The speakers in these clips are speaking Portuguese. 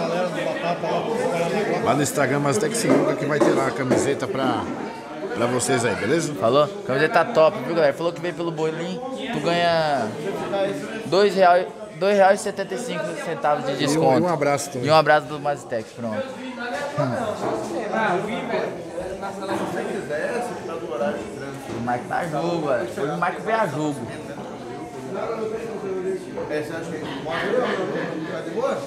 Lá no Instagram, mas até que se liga que vai ter lá a camiseta pra vocês aí, beleza? Falou? Camiseta top, viu, galera? Falou que veio pelo bolinho, tu ganha R$2,75 de desconto. E um abraço também. E um abraço do Mazitec, pronto. O Mike tá a jogo, velho. Hoje o Mike veio a jogo. Você acha que tá de boa?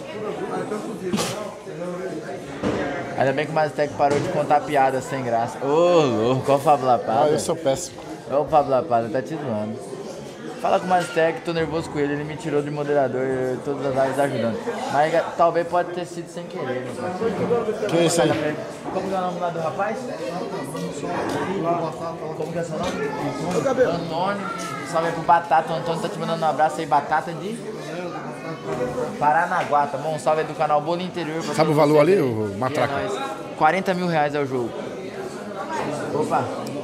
Ainda bem que o Mazitec parou de contar piada sem graça. Ô, louco, qual o Fábio Lapada? Eu sou péssimo. Olha o Fábio Lapada, tá te zoando. Fala com o Mazitec, tô nervoso com ele me tirou de moderador e todas as áreas ajudando. Mas talvez pode ter sido sem querer, meu parceiro. Que é isso aí? Como que é o nome lá do rapaz? Como que é seu nome? Antônio. Salve aí pro Batata, o Antônio tá te mandando um abraço aí, Batata de Paranaguá, tá bom? Salve aí do canal Bolo Interior. Sabe o valor ali, o matraca? R$40 mil é o jogo. Opa!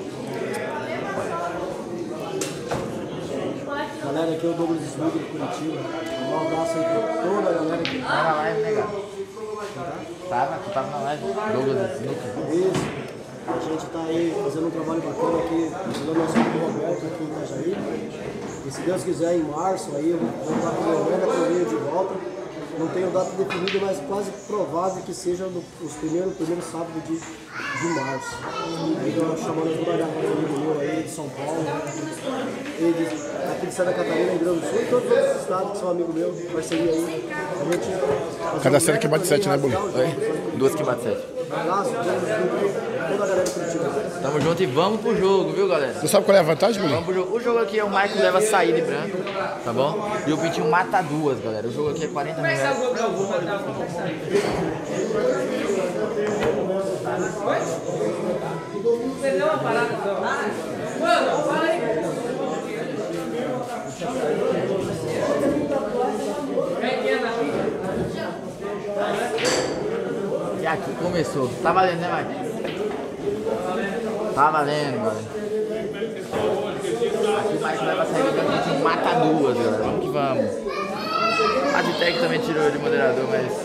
Galera, aqui é o Douglas Smith de Curitiba. Um abraço aí pra toda a galera que Tá na live, né, cara? Tu tava na live. Douglas Smith. Isso. A gente tá aí fazendo um trabalho bacana aqui, ajudando nosso amigo Roberto aqui em Itajaí. E se Deus quiser, em março aí, eu vou estar com o mega torneio de volta. Não tenho data definida, mas quase provável que seja os primeiro sábado de março. Aí eu chamando toda a galera amigo meu aí de São Paulo, eles aqui de Santa Catarina, Rio Grande do Sul, e todos os estados que são amigos meus, parceria aí. A gente. Cada série que bate 7, né, Bolinho? Duas que bate 7. Abraço, toda a galera de Curitiba. Tamo junto e vamos pro jogo, viu, galera? Você sabe qual é a vantagem, Bolinho? Vamos pro jogo. O jogo aqui é o Michael leva saída e branco, tá bom? E o Pintinho mata duas, galera. O jogo aqui é R$40 mil. Perdeu uma parada. Mano, fala aí. E aqui começou. Tá valendo, né, Mike? Tá valendo, galera. Aqui o Mike leva a saída branco, a gente mata duas, galera. Vamos que vamos. A Ditec também tirou de moderador,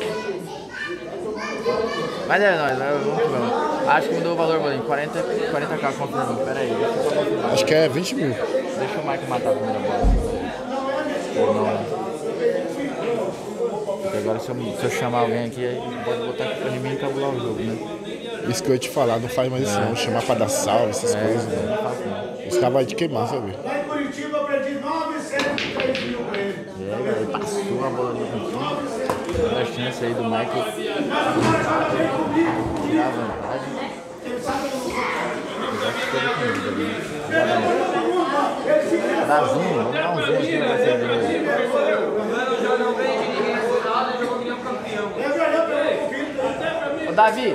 mas é nóis, vamos que vamos. Acho que mudou o valor, Bolinho. 40k confirmando. Pera aí, deixa eu só confirmar. Acho que é 20 mil. Deixa o Mike matar a primeira bola. Ou não, né? Porque agora se eu chamar alguém aqui, aí pode botar aqui pra mim e cabular o jogo, né? Isso que eu ia te falar, não faz mais isso não. Chamar pra dar salve, essas coisas. Não faço não. Os caras vão te queimar, sabe? Lá em Curitiba eu perdi 903 mil pra ele. Galera, ele passou a bola no cantinho. Olha a chance aí do Michael tirar a vantagem. Eu acho que ficou definido ali. Dá zoom, vamos dar um zoom aqui pra você ver. Ô Davi.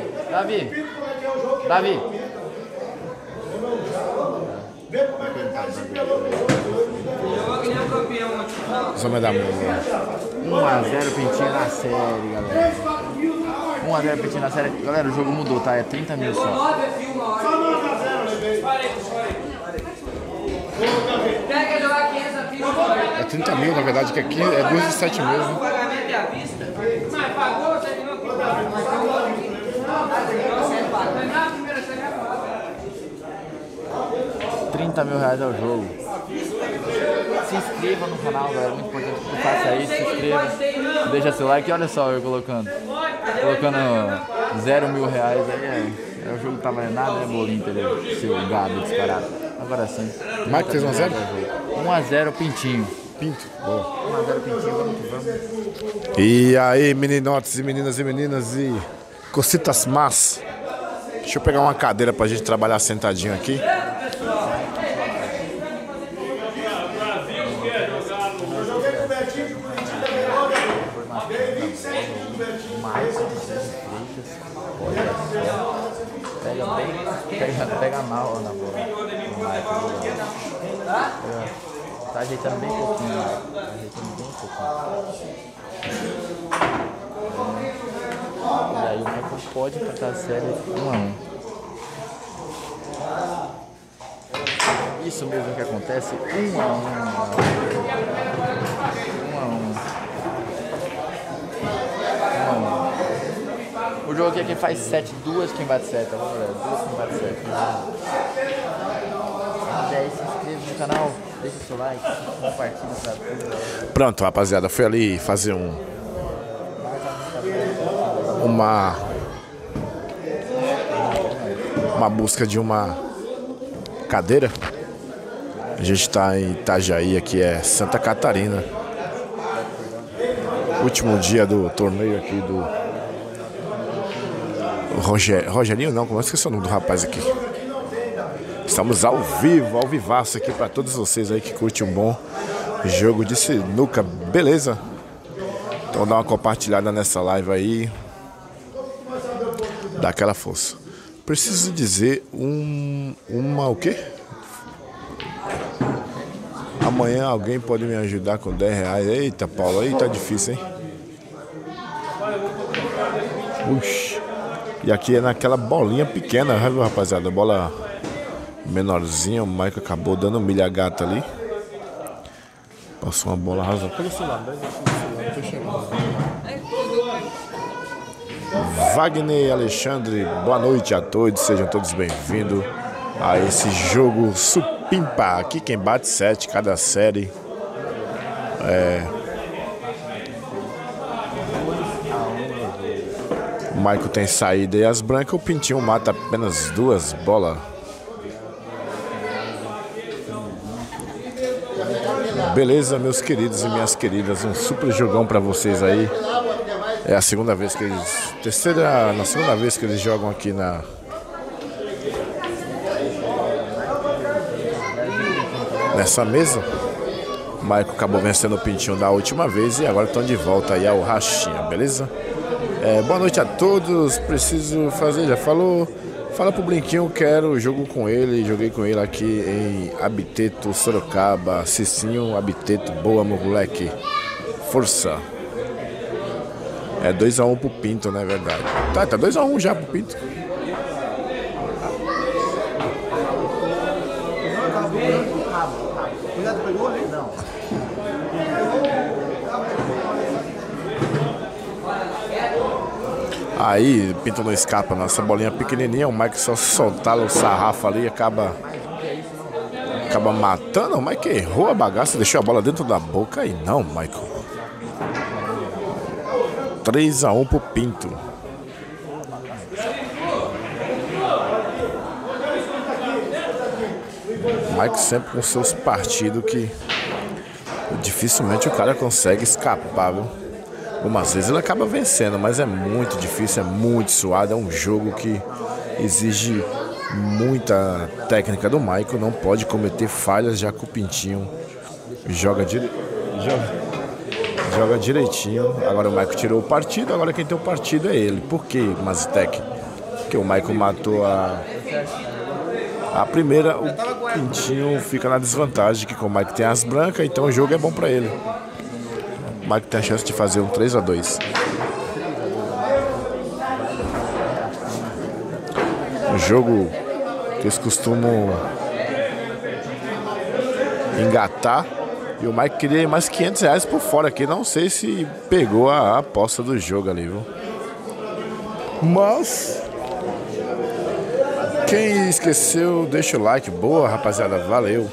Vê como é que ele tá se pelou no jogo. Só me dá mão. 1x0 Pintinho na série, galera. 1x0 Pintinho na série. Galera, o jogo mudou, tá? É 30 mil só. Só 9x0, levei. Quer jogar 500 fichas? É 30 mil, na verdade, que aqui é 2 de 7 mil, né? Pagamento à vista? Mas pagou, terminou aqui. Na primeira semana. R$30 mil é o jogo. Se inscreva no canal, galera. Muito importante que tu faça isso. Se inscreva. Deixa seu like. Olha só eu colocando 0 mil reais aí. O jogo tá valendo nada, né, Bolinho, entendeu? Seu gado descarado. Agora sim. Mike fez 1x0? 1x0 Pintinho. Pinto. Boa. 1x0 Pintinho, vamos que vamos. E aí, meninotes e meninas e cositas más. Deixa eu pegar uma cadeira pra gente trabalhar sentadinho aqui. Pega mal na bola. Tá ajeitando bem pouquinho. E aí o Michael pode empatar a série 1x1. Isso mesmo que acontece, 1x1. 1x1. O jogo aqui é quem faz 7, 2 quem bate 7, tá bom, galera? 2 quem bate 7. E aí, se inscreva no canal, deixa o seu like, compartilha pra tudo. Pronto, rapaziada, fui ali fazer uma busca de uma cadeira. A gente tá em Itajaí, aqui é Santa Catarina. Último dia do torneio aqui do Rogerinho, não, como eu esqueci o nome do rapaz aqui. Estamos ao vivo, ao vivaço aqui para todos vocês aí que curtem um bom jogo de sinuca, beleza? Então dá uma compartilhada nessa live aí, dá aquela força. Preciso dizer o quê? Amanhã alguém pode me ajudar com R$10. Eita, Paulo, aí tá difícil, hein? Uxi. E aqui é naquela bolinha pequena, viu, rapaziada? Bola menorzinha. O Michael acabou dando milha gata ali. Passou uma bola razoável. Pega o celular, tô chegando. Wagner e Alexandre, boa noite a todos. Sejam todos bem-vindos a esse jogo supimpa. Aqui quem bate 7 cada série. O Michael tem saída e as brancas. O Pintinho mata apenas 2 bolas. Beleza, meus queridos e minhas queridas. Um super jogão pra vocês aí. É a segunda vez que eles... na segunda vez que eles jogam aqui nessa mesa. O Michael acabou vencendo o Pintinho da última vez e agora estão de volta aí ao Rachinha, beleza? Boa noite a todos. Preciso fazer, já falou. Fala pro Brinquinho, quero jogo com ele. Joguei com ele aqui em Abiteto, Sorocaba. Cicinho, Abiteto, boa, moleque. Força. É 2-1 pro Pinto, não é verdade? Tá 2-1 já pro Pinto. Aí, Pinto não escapa, nossa bolinha pequenininha. O Mike só soltar o sarrafo ali e acaba matando. O Mike errou a bagaça, deixou a bola dentro da boca. E não, Michael. 3-1 pro Pinto. O Mike sempre com seus partidos que dificilmente o cara consegue escapar, viu? Algumas vezes ele acaba vencendo, mas é muito difícil, é muito suado. É um jogo que exige muita técnica do Michael. Não pode cometer falhas, já que o Pintinho joga direitinho. Agora o Michael tirou o partido, agora quem tem o partido é ele. Por quê, Mazitec? Porque o Michael matou a primeira, o Pintinho fica na desvantagem, que com o Michael tem as brancas, então o jogo é bom pra ele. O Michael tem a chance de fazer um 3-2. Um jogo que eles costumam engatar. E o Mike queria mais R$500 por fora aqui. Não sei se pegou a aposta do jogo ali, viu? Mas quem esqueceu, deixa o like. Boa, rapaziada, valeu.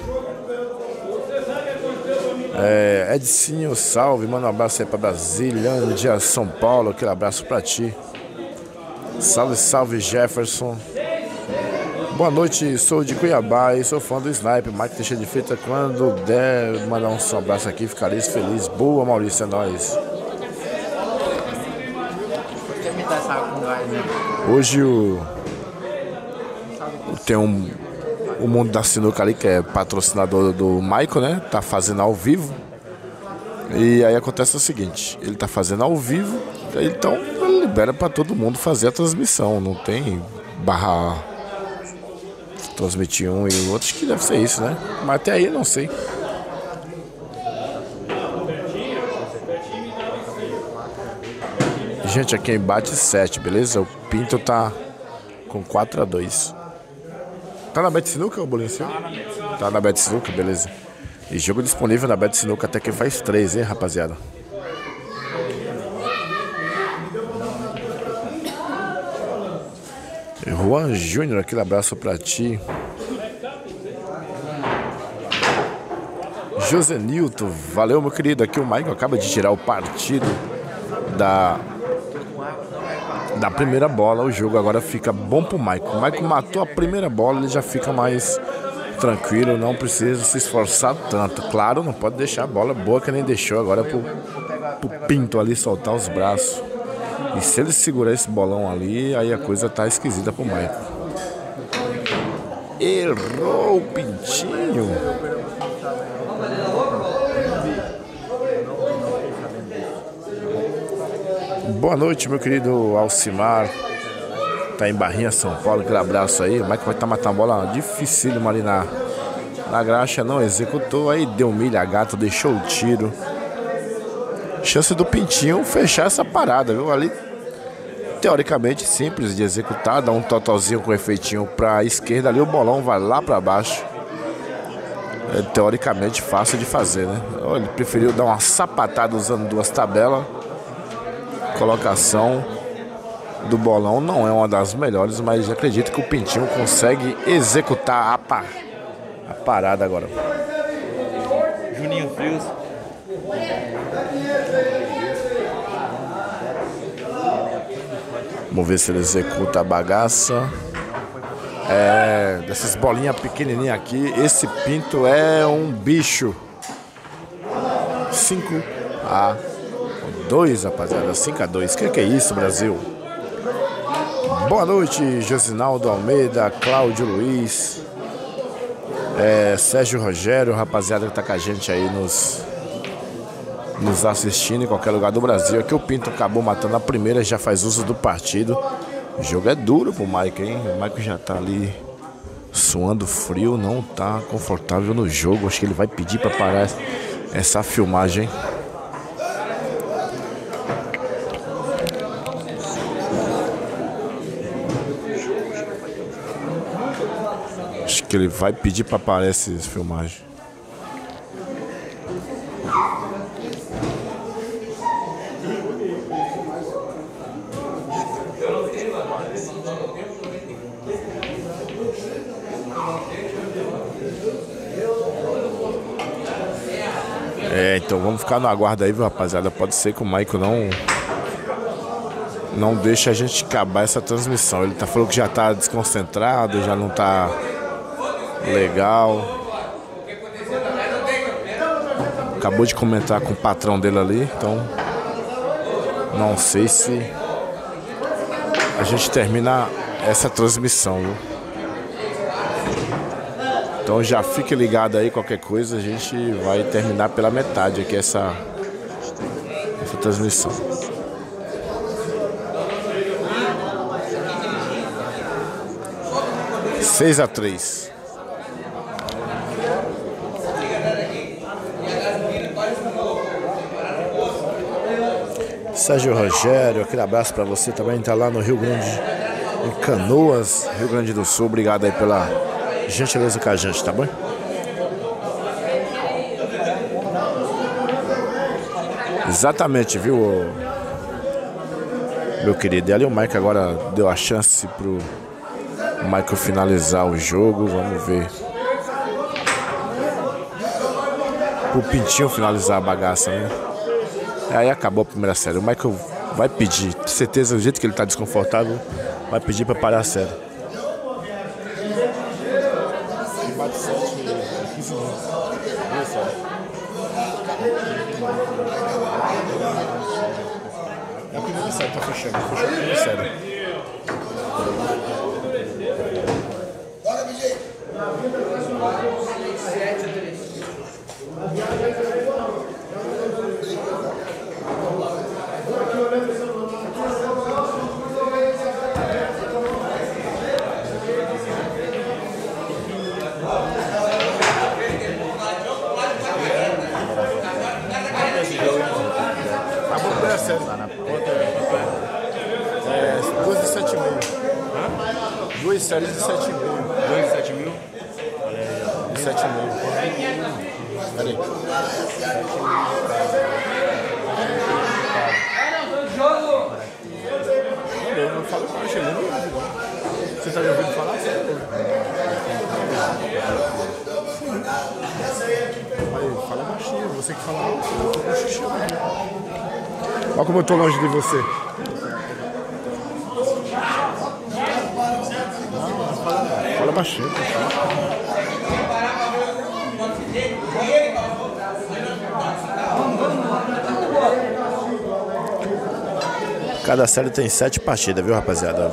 Edcinho, salve. Manda um abraço aí pra Brasília, São Paulo. Aquele abraço pra ti. Salve, salve, Jefferson. Boa noite, sou de Cuiabá e sou fã do Sniper. Mike deixa de feita quando der. Mandar um abraço aqui, ficarei feliz. Boa, Maurício, é nóis. Hoje tem o Mundo da Sinuca ali, que é patrocinador do Michael, né? Tá fazendo ao vivo. E aí acontece o seguinte: ele tá fazendo ao vivo, então ele libera pra todo mundo fazer a transmissão. Não tem barra transmitir um e o outro, acho que deve ser isso, né? Mas até aí eu não sei. Gente, aqui bate 7, beleza? O Pinto tá com 4-2. Tá na Bet Sinuca, o Bolinho? Tá na Bet Sinuca, beleza. E jogo disponível na Bet Sinuca até quem faz 3, hein, rapaziada? Juan Júnior, aquele abraço pra ti. José Nilton, valeu meu querido. Aqui o Michael acaba de tirar o partido da primeira bola. O jogo agora fica bom pro Michael. O Michael matou a primeira bola, ele já fica mais tranquilo, não precisa se esforçar tanto. Claro, não pode deixar a bola boa que nem deixou agora pro Pinto ali soltar os braços. E se ele segurar esse bolão ali, aí a coisa tá esquisita pro Michael. Errou o Pintinho. Boa noite, meu querido Alcimar. Tá em Barrinha, São Paulo. Aquele abraço aí. O Michael vai estar matando a bola dificílima ali na graxa. Não executou. Aí deu milha gato, deixou o tiro. Chance do Pintinho fechar essa parada, viu? Ali, teoricamente simples de executar. Dá um totalzinho com efeitinho pra esquerda. Ali o bolão vai lá pra baixo. É teoricamente fácil de fazer, né? Ele preferiu dar uma sapatada usando duas tabelas. Colocação do bolão não é uma das melhores, mas acredito que o Pintinho consegue executar a parada agora. Juninho Frios. Vamos ver se ele executa a bagaça. Dessas bolinhas pequenininhas aqui, esse Pinto é um bicho. 5-2, rapaziada. 5-2. Que é isso, Brasil? Boa noite, Josinaldo Almeida, Cláudio Luiz, Sérgio Rogério, rapaziada que tá com a gente aí nos assistindo em qualquer lugar do Brasil. Aqui o Pinto acabou matando a primeira, já faz uso do partido. O jogo é duro pro Michael, hein? O Michael já tá ali suando frio, não tá confortável no jogo. Acho que ele vai pedir pra parar essa filmagem. Acho que ele vai pedir pra parar essa filmagem. Então vamos ficar no aguardo aí, viu, rapaziada? Pode ser que o Michael não deixe a gente acabar essa transmissão. Ele falou que já tá desconcentrado, já não tá legal. Acabou de comentar com o patrão dele ali, então não sei se a gente termina essa transmissão, viu? Então já fique ligado aí, qualquer coisa a gente vai terminar pela metade aqui essa transmissão. Seis a 3. Sérgio Rogério, aquele abraço para você também, tá lá no Rio Grande, em Canoas, Rio Grande do Sul. Obrigado aí pela gentileza com a gente, tá bom? Exatamente, viu, meu querido? E ali o Michael agora deu a chance pro Michael finalizar o jogo. Vamos ver. O Pintinho finalizar a bagaça, né? Aí acabou a primeira série. O Michael vai pedir, com certeza, do jeito que ele tá desconfortável, vai pedir pra parar a série. É a primeira série, tá fechando. Fechou a primeira série. Duas séries de 7,5. 2 de 7 mil? De 7,5. Peraí. Eu não falo com a Angelina. Você tá me ouvindo falar? Aí, fala baixinho, você que fala alto, eu tô baixinho. Olha como eu tô longe de você. Fala baixinho, Cada série tem 7 partidas, viu, rapaziada?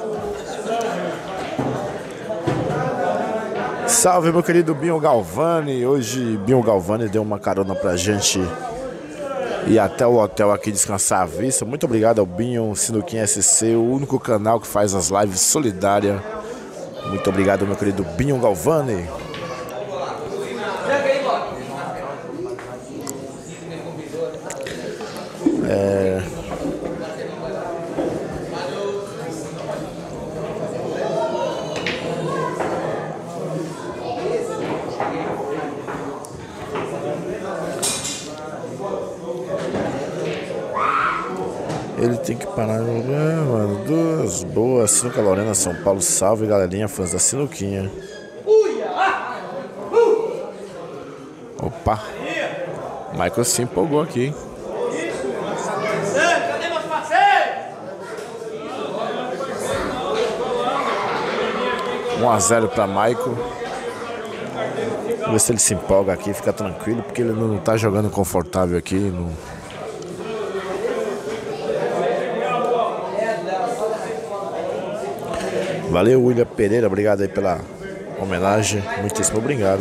Salve, meu querido Binho Galvani. Hoje, Binho Galvani deu uma carona pra gente ir até o hotel aqui descansar a vista. Muito obrigado ao Binho Sinuquinha SC, o único canal que faz as lives solidárias. Muito obrigado, meu querido Binho Galvani. Ele tem que parar de jogar, mano. Duas boas. Sinuca Lorena, São Paulo. Salve, galerinha, fãs da Sinuquinha. Opa. Michael se empolgou aqui, hein? Cadê meus parceiros? 1-0 pra Michael. Vamos ver se ele se empolga aqui, fica tranquilo, porque ele não tá jogando confortável aqui. Não... Valeu, William Pereira, obrigado aí pela homenagem, muitíssimo obrigado.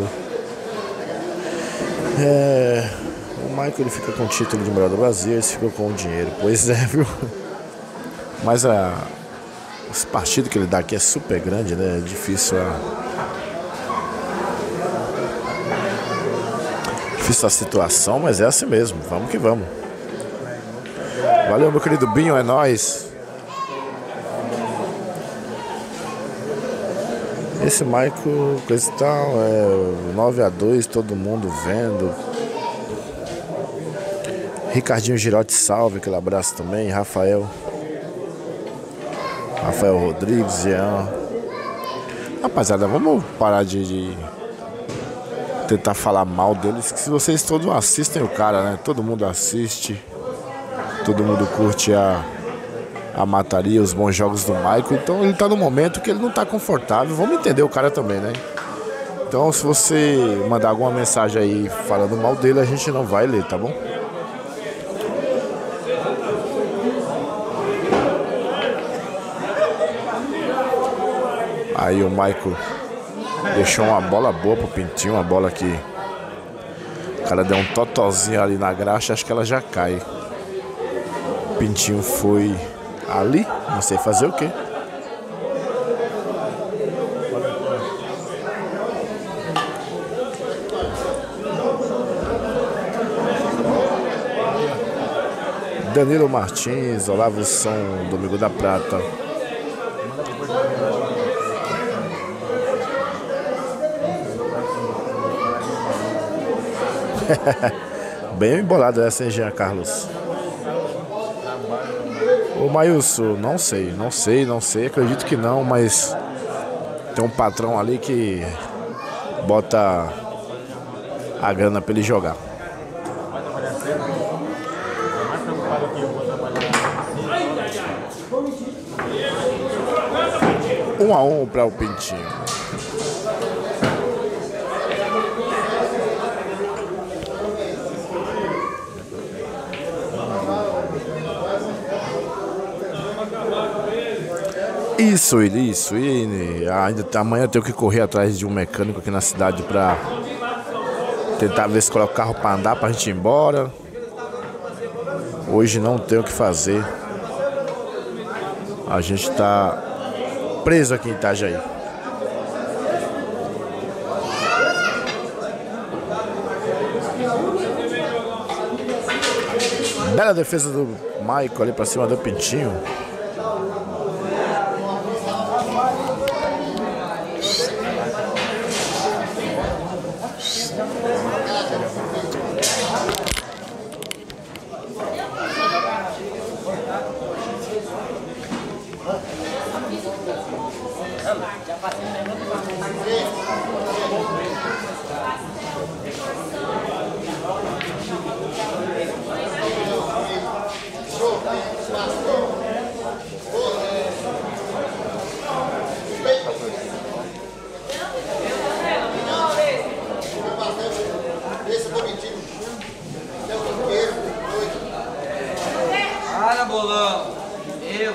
O Michael, ele fica com o título de melhor do Brasil, eles ficam com o dinheiro, pois é, viu? Mas os partidos que ele dá aqui é super grande, né? É difícil a situação, mas é assim mesmo, vamos que vamos. Valeu, meu querido Binho, é nóis. Esse Michael, coisa e tal, 9-2, todo mundo vendo. Ricardinho Girotti, salve, aquele abraço também. Rafael Rodrigues, Jean. Rapaziada, vamos parar de tentar falar mal deles, que se vocês todos assistem o cara, né? Todo mundo assiste, todo mundo curte a mataria, os bons jogos do Michael. Então ele tá no momento que ele não tá confortável. Vamos entender o cara também, né? Então se você mandar alguma mensagem aí falando mal dele, a gente não vai ler, tá bom? Aí o Michael deixou uma bola boa pro Pintinho, uma bola que o cara deu um totozinho ali na graxa, acho que ela já cai. O Pintinho foi ali, não sei fazer o quê. Danilo Martins, Olavo Som, Domingo da Prata. Bem embolado essa, hein, Jean Carlos? Ô Maílson, não sei, acredito que não, mas tem um patrão ali que bota a grana pra ele jogar. 1-1 para o Pintinho. Isso, e ainda amanhã eu tenho que correr atrás de um mecânico aqui na cidade pra tentar ver se coloca o carro pra andar pra gente ir embora. Hoje não tem o que fazer. A gente tá preso aqui em Itajaí. Bela defesa do Michael ali pra cima do Pintinho. Para, bolão. Eu.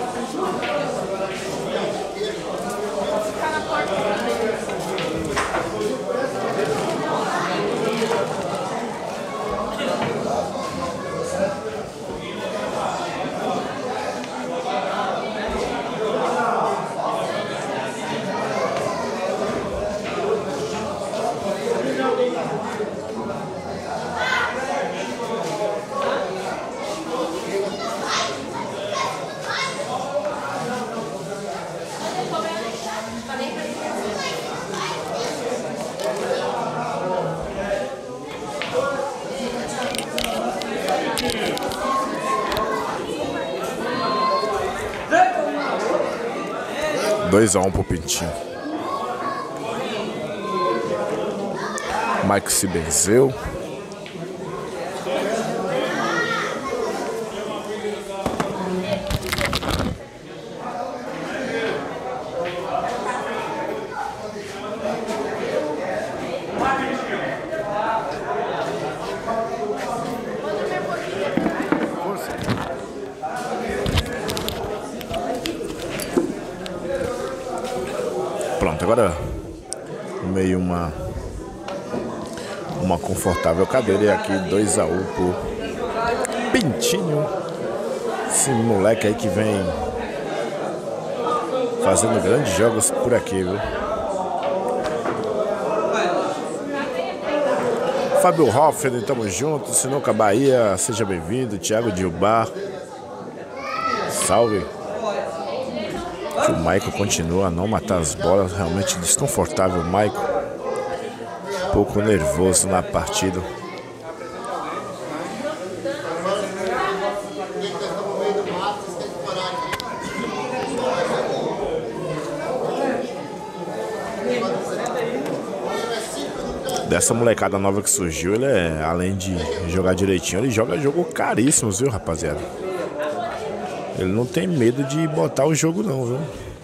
Dois a 1 pro Pintinho. Mike se benzeu. Pronto, agora meio uma confortável cadeira e aqui 2 a 1 pro Pintinho. Esse moleque aí que vem fazendo grandes jogos por aqui, viu? Fábio Hoffner, tamo junto. Sinuca Bahia, seja bem-vindo. Thiago Dilbar, salve. Que o Michael continua a não matar as bolas, realmente desconfortável. O Michael um pouco nervoso na partida. Dessa molecada nova que surgiu, ele é, além de jogar direitinho, ele joga jogo caríssimos, viu, rapaziada? Ele não tem medo de botar o jogo não, viu?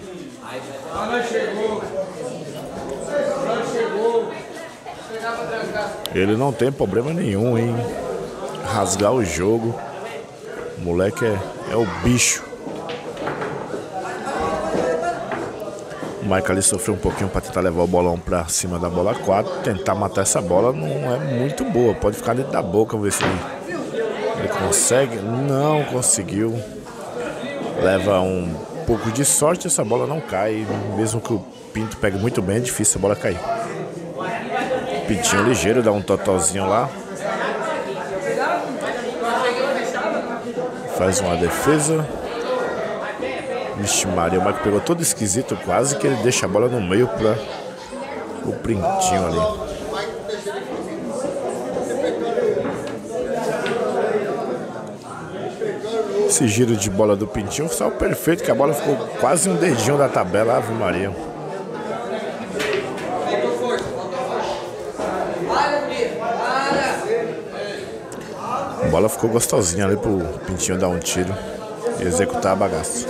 Ele não tem problema nenhum em rasgar o jogo. O moleque é o bicho. O Michael ali sofreu um pouquinho para tentar levar o bolão para cima da bola 4. Tentar matar essa bola não é muito boa. Pode ficar dentro da boca, vamos ver se ele consegue. Não conseguiu. Leva um pouco de sorte, essa bola não cai. Mesmo que o Pinto pegue muito bem, é difícil a bola cair. Pintinho ligeiro, dá um totozinho lá. Faz uma defesa. Vixe Maria, o Michael pegou todo esquisito, quase que ele deixa a bola no meio para o Pintinho ali. Esse giro de bola do Pintinho saiu perfeito, que a bola ficou quase um dedinho da tabela, Ave Maria. A bola ficou gostosinha ali pro Pintinho dar um tiro e executar a bagaça.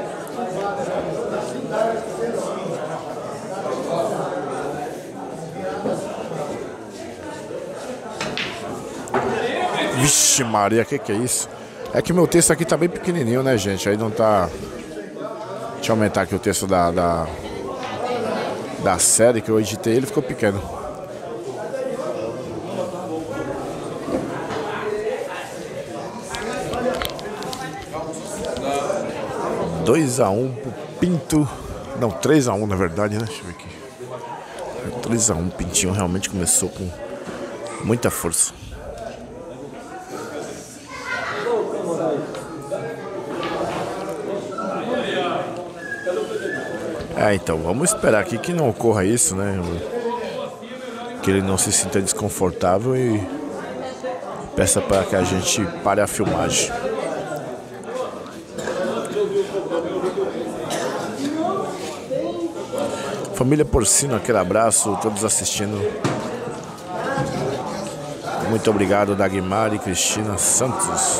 Vixe Maria, que é isso? É que meu texto aqui tá bem pequenininho, né, gente? Aí não tá... Deixa eu aumentar aqui o texto da série que eu editei, ele ficou pequeno. Dois a 1 pro Pinto. Não, 3 a 1 na verdade, né? Deixa eu ver aqui. 3 a 1, Pintinho realmente começou com muita força. Então, vamos esperar aqui que não ocorra isso, né? Que ele não se sinta desconfortável e peça para que a gente pare a filmagem. Família Porcino, aquele abraço, todos assistindo. Muito obrigado, Dagmar e Cristina Santos.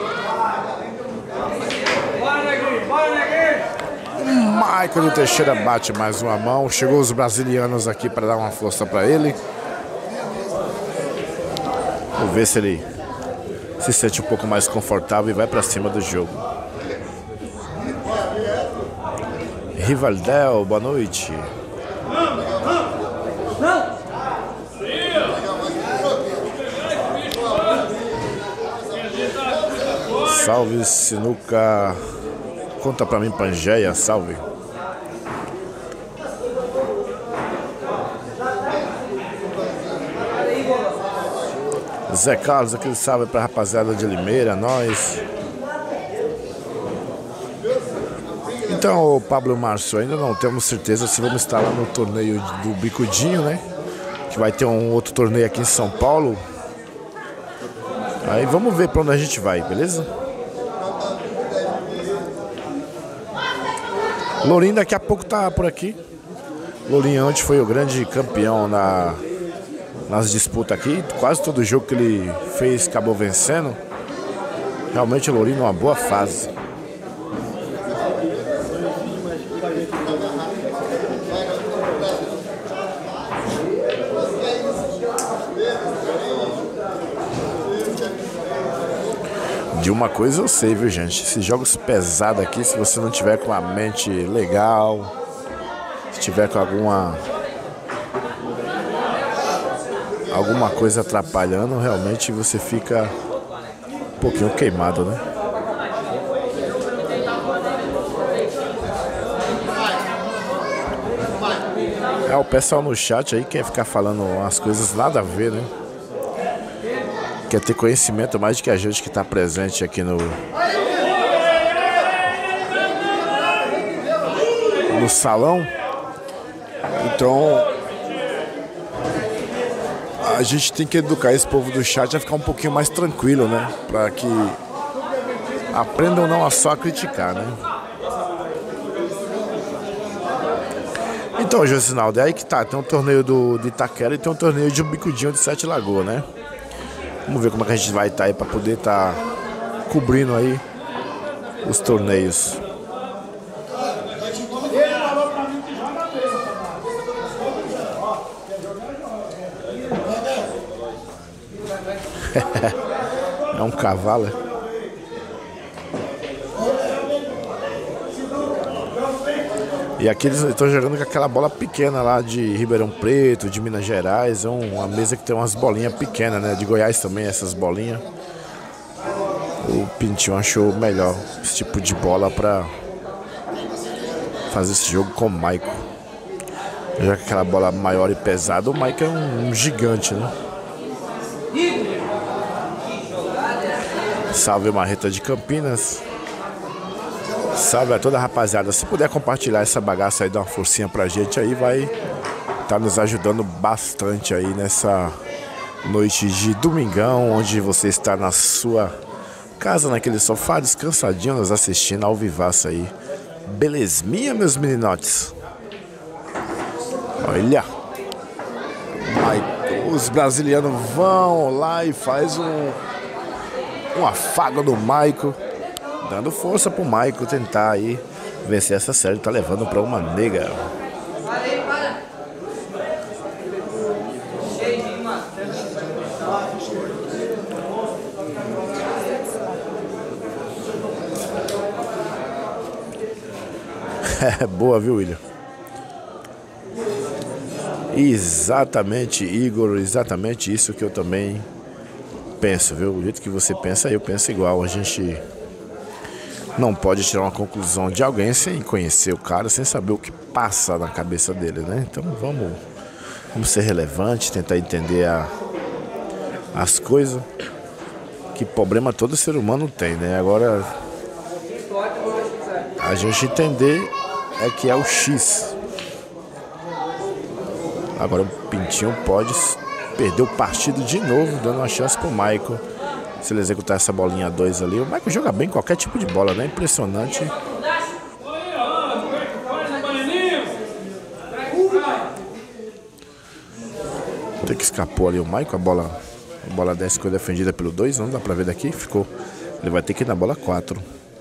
Michael Teixeira bate mais uma mão. Chegou os brasilianos aqui para dar uma força para ele. Vamos ver se ele se sente um pouco mais confortável e vai para cima do jogo. Rivaldel, boa noite. Salve, Sinuca. Conta pra mim, Pangeia, salve. Zé Carlos, aquele salve pra rapaziada de Limeira, nós. Então, Pablo Márcio, ainda não temos certeza se vamos estar lá no torneio do Bicudinho, né? Que vai ter um outro torneio aqui em São Paulo. Aí vamos ver pra onde a gente vai, beleza? Lourinho daqui a pouco tá por aqui. Lourinho ontem foi o grande campeão nas disputas aqui. Quase todo jogo que ele fez acabou vencendo. Realmente o Lourinho numa boa fase. De uma coisa eu sei, viu, gente? Esses jogos pesados aqui, se você não tiver com a mente legal, se tiver com alguma coisa atrapalhando, realmente você fica um pouquinho queimado, né? O pessoal no chat aí quer ficar falando umas coisas nada a ver, né? Quer ter conhecimento mais do que a gente que está presente aqui no salão. Então a gente tem que educar esse povo do chat a ficar um pouquinho mais tranquilo, né? Para que aprendam não a só criticar, né? Então, Josinaldo, é aí que tá. Tem um torneio de Itaquera e tem um torneio de Bicudinho de Sete Lagoas, né? Vamos ver como é que a gente vai estar aí para poder estar cobrindo aí os torneios. É um cavalo. E aqui eles estão jogando com aquela bola pequena lá de Ribeirão Preto, de Minas Gerais. É uma mesa que tem umas bolinhas pequenas, né? De Goiás também, essas bolinhas. O Pintinho achou melhor esse tipo de bola para fazer esse jogo com o Maico. Já que aquela bola maior e pesada, o Maico é um gigante, né? Salve, Marreta de Campinas. Salve a toda a rapaziada. Se puder compartilhar essa bagaça aí, dar uma forcinha pra gente aí, vai estar nos ajudando bastante aí nessa noite de domingão, onde você está na sua casa, naquele sofá, descansadinho, nos assistindo ao vivaço aí. Belezminha, meus meninotes. Olha. Os brasilianos vão lá e faz um afago do Maico. Dando força pro Maico tentar aí vencer essa série. Tá levando pra uma nega. Boa, viu, William? Exatamente, Igor. Exatamente isso que eu também penso, viu? O jeito que você pensa, eu penso igual. A gente não pode tirar uma conclusão de alguém sem conhecer o cara, sem saber o que passa na cabeça dele, né? Então vamos ser relevantes, tentar entender as coisas. Que problema todo ser humano tem, né? Agora a gente entender é que é o X. Agora o Pintinho pode perder o partido de novo, dando uma chance pro Maico. Se ele executar essa bolinha 2 ali, o Maico joga bem qualquer tipo de bola, né? Impressionante Tem que escapou ali o Maicon, a bola desce foi defendida pelo 2, não dá pra ver daqui, ficou. Ele vai ter que ir na bola 4.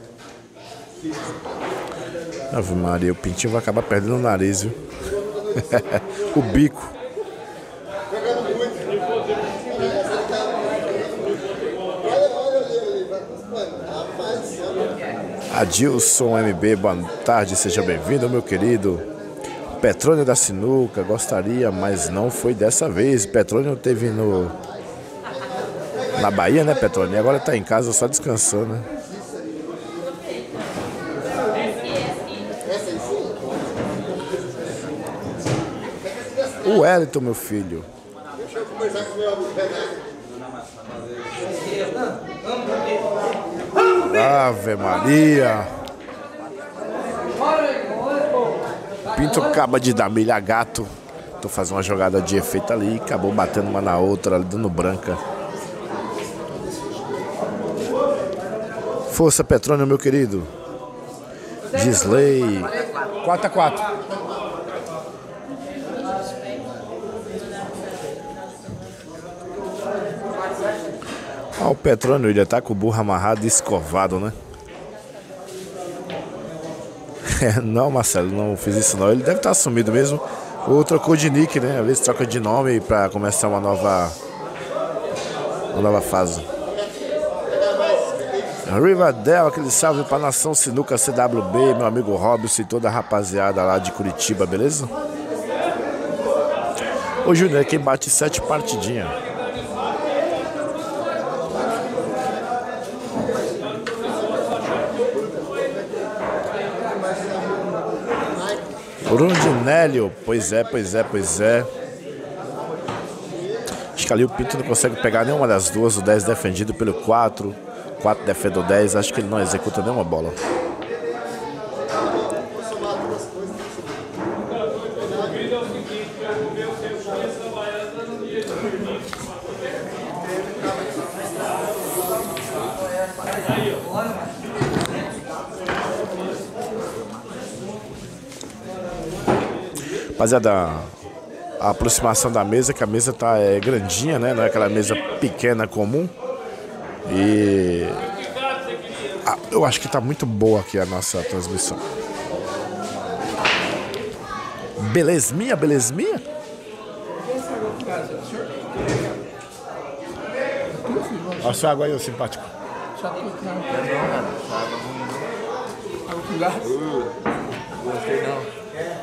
Ave Maria, o Pintinho vai acabar perdendo o nariz, viu? O bico. Adilson MB, boa tarde, seja bem-vindo, meu querido. Petrônio da Sinuca, gostaria, mas não foi dessa vez. Petrônio teve na Bahia, né, Petrônio? E agora tá em casa só descansando, né? O Wellington, meu filho. Deixa eu conversar com o meu amigo Ave Maria. Pinto acaba de dar milha a gato. Tô fazendo uma jogada de efeito ali. Acabou batendo uma na outra, dando branca. Força, Petrônio, meu querido. Disley. 4-4. O Petrônio, ele tá com o burro amarrado e escovado, né? Não, Marcelo, não fiz isso não. Ele deve estar sumido mesmo. Ou trocou de nick, né? Às vezes troca de nome pra começar uma nova fase. Rivadel, aquele salve pra Nação Sinuca CWB, meu amigo Robson e toda a rapaziada lá de Curitiba, beleza? Ô Júnior, é quem bate 7 partidinhas. Rondinélio, pois é. Acho que ali o Pinto não consegue pegar nenhuma das duas. O 10 defendido pelo 4. 4 defende o 10. Acho que ele não executa nenhuma bola. Rapaziada, a aproximação da mesa, que a mesa tá grandinha, né? Não é aquela mesa pequena comum. E eu acho que tá muito boa aqui a nossa transmissão. Belezminha? Olha sua água aí, ô simpático. Gostei não.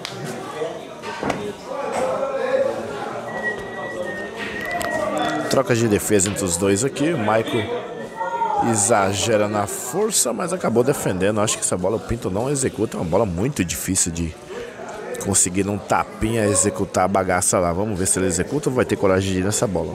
Troca de defesa entre os dois aqui. O Michael exagera na força, mas acabou defendendo. Acho que essa bola o Pinto não executa. É uma bola muito difícil de conseguir num tapinha executar a bagaça lá. Vamos ver se ele executa ou vai ter coragem de ir nessa bola.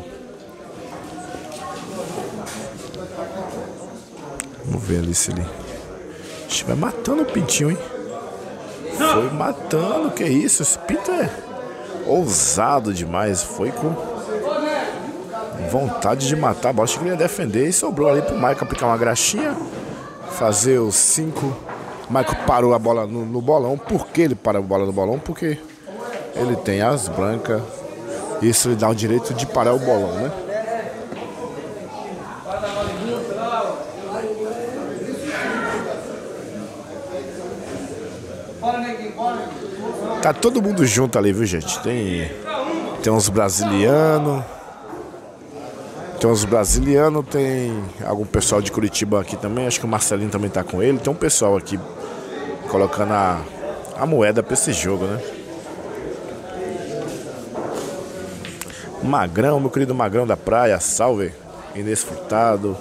Vamos ver ali se ele estiver matando o Pintinho, hein? Foi matando, que isso? Esse Pinto é ousado demais. Foi com vontade de matar a bola. Acho que ele ia defender e sobrou ali pro Michael aplicar uma graxinha. Fazer os 5. O Michael parou a bola no bolão. Por que ele parou a bola no bolão? Porque ele tem as brancas. Isso lhe dá o direito de parar o bolão, né? Tá todo mundo junto ali, viu, gente? Tem uns brasilianos. Tem algum pessoal de Curitiba aqui também. Acho que o Marcelinho também tá com ele. Tem um pessoal aqui colocando a moeda pra esse jogo, né? Magrão, meu querido Magrão da praia. Salve, Inês Furtado.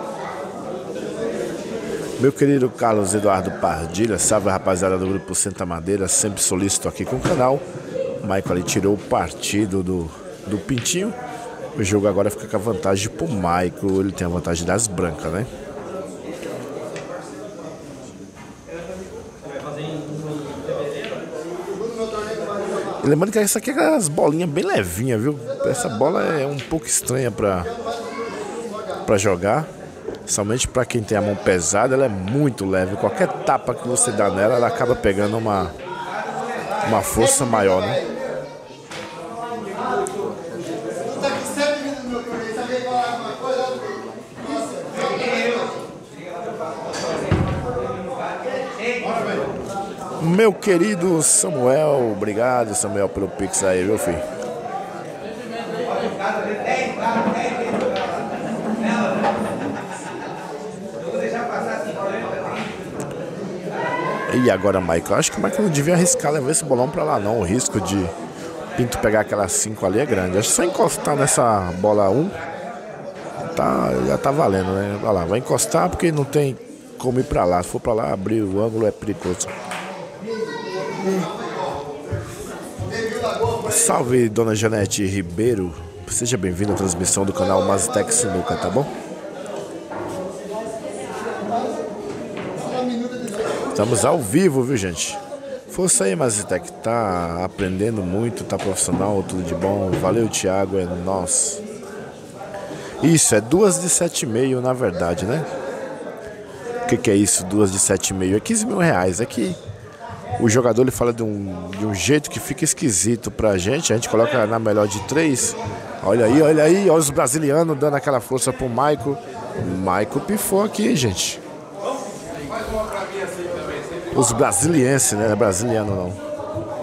Meu querido Carlos Eduardo Pardilha. Salve, rapaziada do grupo Santa Madeira. Sempre solícito aqui com o canal. O Michael ali tirou o partido do Pintinho. O jogo agora fica com a vantagem pro Michael. Ele tem a vantagem das brancas, né? E lembrando que essa aqui é as bolinhas bem levinhas, viu? Essa bola é um pouco estranha pra jogar. Somente pra quem tem a mão pesada, ela é muito leve. Qualquer tapa que você dá nela, ela acaba pegando uma força maior, né? Meu querido Samuel, obrigado Samuel pelo Pix aí, viu filho? E agora, Michael? Acho que o Michael não devia arriscar levar esse bolão pra lá, não. O risco de Pinto pegar aquelas 5 ali é grande. Acho que só encostar nessa bola 1 já tá valendo, né? Vai lá, vai encostar porque não tem como ir pra lá. Se for pra lá, abrir o ângulo é perigoso. Salve, dona Janete Ribeiro. Seja bem-vindo à transmissão do canal Maztec Sinuca, tá bom? Estamos ao vivo, viu, gente? Força aí, Maztec. Tá aprendendo muito, tá profissional, tudo de bom. Valeu, Thiago, é nós. Isso, é 2 de 7,5 na verdade, né? O que é isso, 2 de 7,5? É 15 mil reais. É que o jogador ele fala de um jeito que fica esquisito pra gente. A gente coloca na melhor de 3. Olha aí, olha os brasilianos dando aquela força pro Maico. Maico pifou aqui, gente. Os brasilienses, né? Brasiliano não.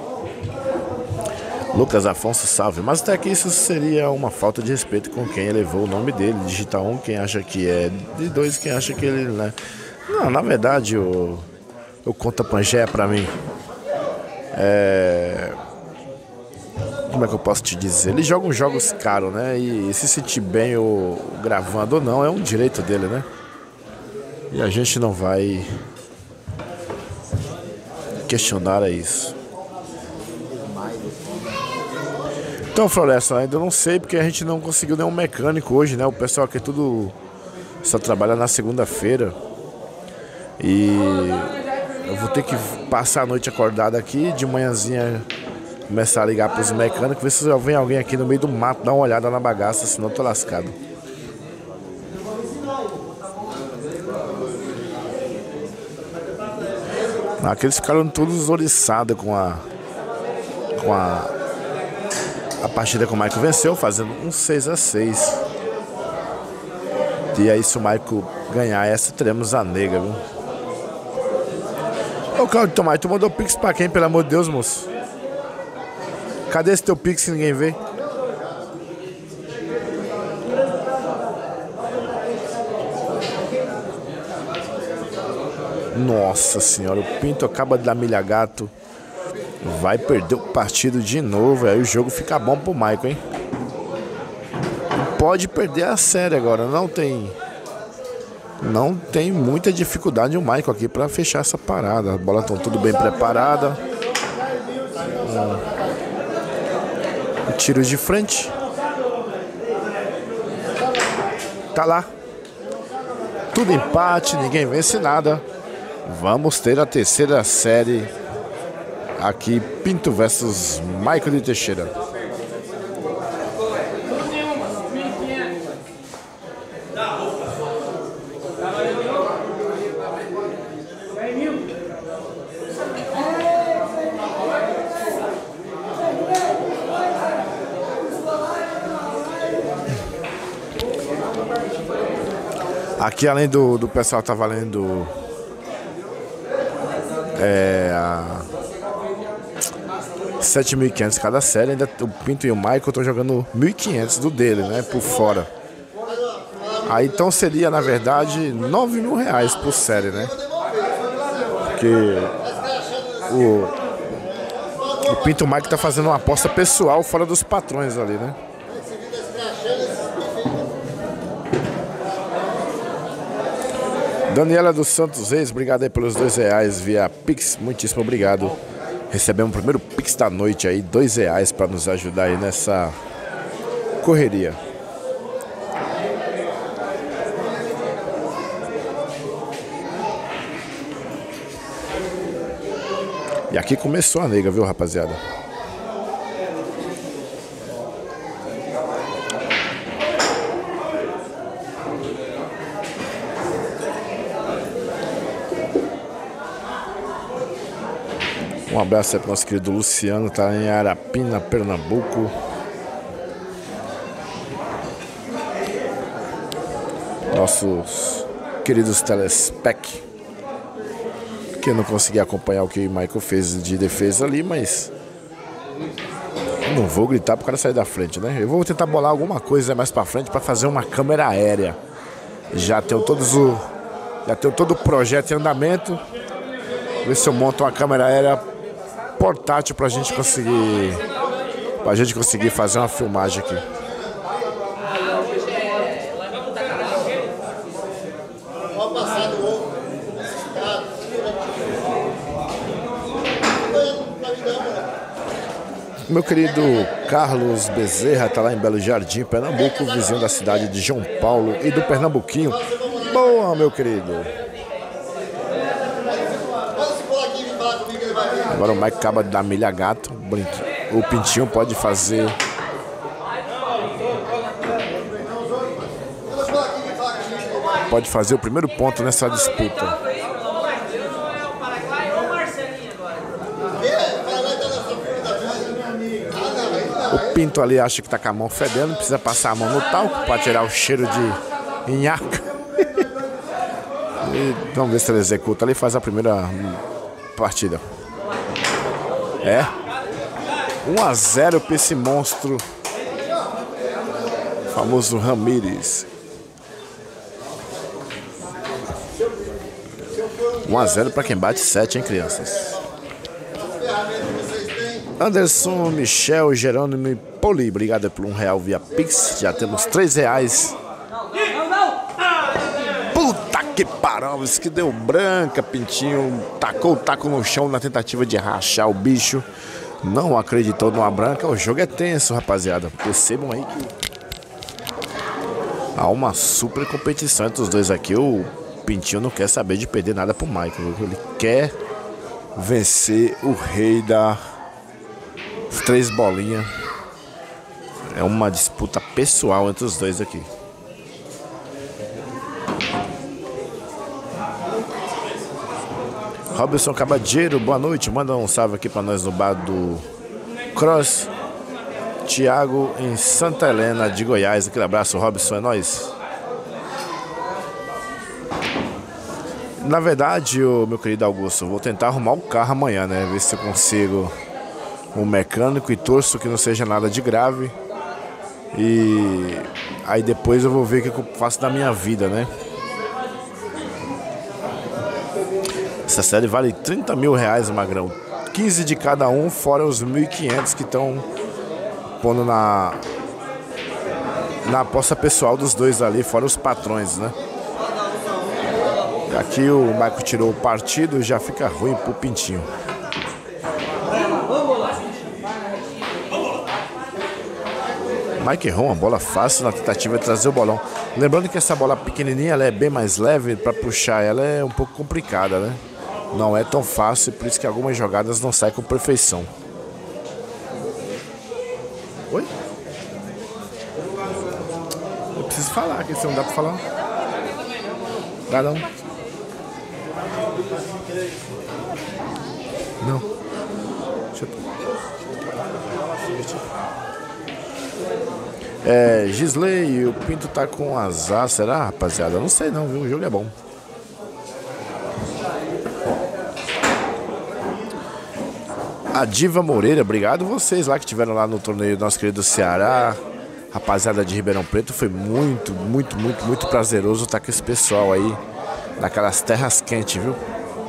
Lucas Afonso, salve. Mas até que isso seria uma falta de respeito com quem elevou o nome dele. Digita 1, quem acha que é. De 2, quem acha que ele, né? Não, na verdade, o Conta Pangé pra mim como é que eu posso te dizer? Ele joga uns jogos caros, né? E se sentir bem ou gravando ou não, é um direito dele, né? E a gente não vai questionar isso. Então, Floresta, ainda não sei porque a gente não conseguiu nenhum mecânico hoje, né? O pessoal aqui tudo só trabalha na segunda-feira. E eu vou ter que passar a noite acordado aqui, de manhãzinha começar a ligar para os mecânicos, ver se já vem alguém aqui no meio do mato, dar uma olhada na bagaça, senão eu tô lascado. Aqui eles ficaram todos oriçados com a partida que o Michael venceu, fazendo um 6-6. E aí, se o Michael ganhar essa, teremos a nega, viu? Ô, Claudio Tomás, tu mandou pix pra quem, pelo amor de Deus, moço? Cadê esse teu pix que ninguém vê? Nossa senhora, o Pinto acaba de dar milha gato. Vai perder o partido de novo. Aí o jogo fica bom pro Michael, hein? Pode perder a série agora. Não tem muita dificuldade o Michael aqui pra fechar essa parada. As bolas estão tudo bem preparadas. Tiro de frente. Tá lá. Tudo empate, ninguém vence nada. Vamos ter a terceira série aqui, Pinto versus Michael de Teixeira. Aqui, além do pessoal tá valendo a 7.500 cada série, ainda o Pinto e o Michael estão jogando 1.500 do dele, né, por fora. Aí então seria, na verdade, 9 mil reais por série, né? Porque o Pinto e o Michael tá fazendo uma aposta pessoal fora dos patrões ali, né? Daniela dos Santos Reis, obrigado aí pelos R$2 via Pix, muitíssimo obrigado. Recebemos o primeiro Pix da noite aí, R$2 para nos ajudar aí nessa correria. E aqui começou a nega, viu, rapaziada? Um abraço aí para o nosso querido Luciano, tá em Arapina, Pernambuco. Nossos queridos telespec, que eu não consegui acompanhar o que o Michael fez de defesa ali, mas não vou gritar pro cara sair da frente, né? Eu vou tentar bolar alguma coisa mais pra frente pra fazer uma câmera aérea. Já tenho todo o projeto em andamento. Ver se eu monto uma câmera aérea portátil pra gente conseguir fazer uma filmagem aqui. Meu querido Carlos Bezerra está lá em Belo Jardim, Pernambuco, vizinho da cidade de João Paulo e do Pernambuquinho. Boa, meu querido. Agora o Mike acaba de dar milha gato. O Pintinho pode fazer. Pode fazer o primeiro ponto nessa disputa. O Pinto ali acha que tá com a mão fedendo, precisa passar a mão no talco para tirar o cheiro de nhaca. E vamos ver se ele executa ali e faz a primeira partida. 1-0 para esse monstro, famoso Ramírez. 1-0 para quem bate 7, hein, crianças? Anderson, Michel, Jerônimo e Poli, obrigado por R$1 via Pix. Já temos R$3. Puta que pariu, isso que deu branca, Pintinho. Tacou o taco no chão na tentativa de rachar o bicho. Não acreditou numa branca. O jogo é tenso, rapaziada. Percebam aí que há uma super competição entre os dois aqui. O Pintinho não quer saber de perder nada pro Michael. Ele quer vencer o rei da 3 bolinhas. É uma disputa pessoal entre os dois aqui. Robson Cabadeiro, boa noite. Manda um salve aqui pra nós no bar do Cross. Thiago em Santa Helena de Goiás. Aquele abraço, Robson, é nóis. Na verdade, meu querido Augusto, eu vou tentar arrumar o carro amanhã, né? Ver se eu consigo um mecânico e torço que não seja nada de grave. E aí depois eu vou ver o que eu faço da minha vida, né? Essa série vale R$30 mil, Magrão. 15 de cada um, fora os 1.500 que estão pondo na aposta pessoal dos dois ali, fora os patrões, né? Aqui o Michael tirou o partido, já fica ruim pro Pintinho. Mike errou uma bola fácil na tentativa de trazer o bolão. Lembrando que essa bola pequenininha, ela é bem mais leve, para puxar ela é um pouco complicada, né? Não é tão fácil, por isso que algumas jogadas não saem com perfeição. Oi? Eu preciso falar, que se não dá pra falar. Dá não? Não. Deixa eu... Gisley, o Pinto tá com azar, será, rapaziada? Não sei não, viu? O jogo é bom. A Diva Moreira, obrigado vocês lá que estiveram lá no torneio do nosso querido Ceará. Rapaziada de Ribeirão Preto, foi muito prazeroso estar com esse pessoal aí naquelas terras quentes, viu?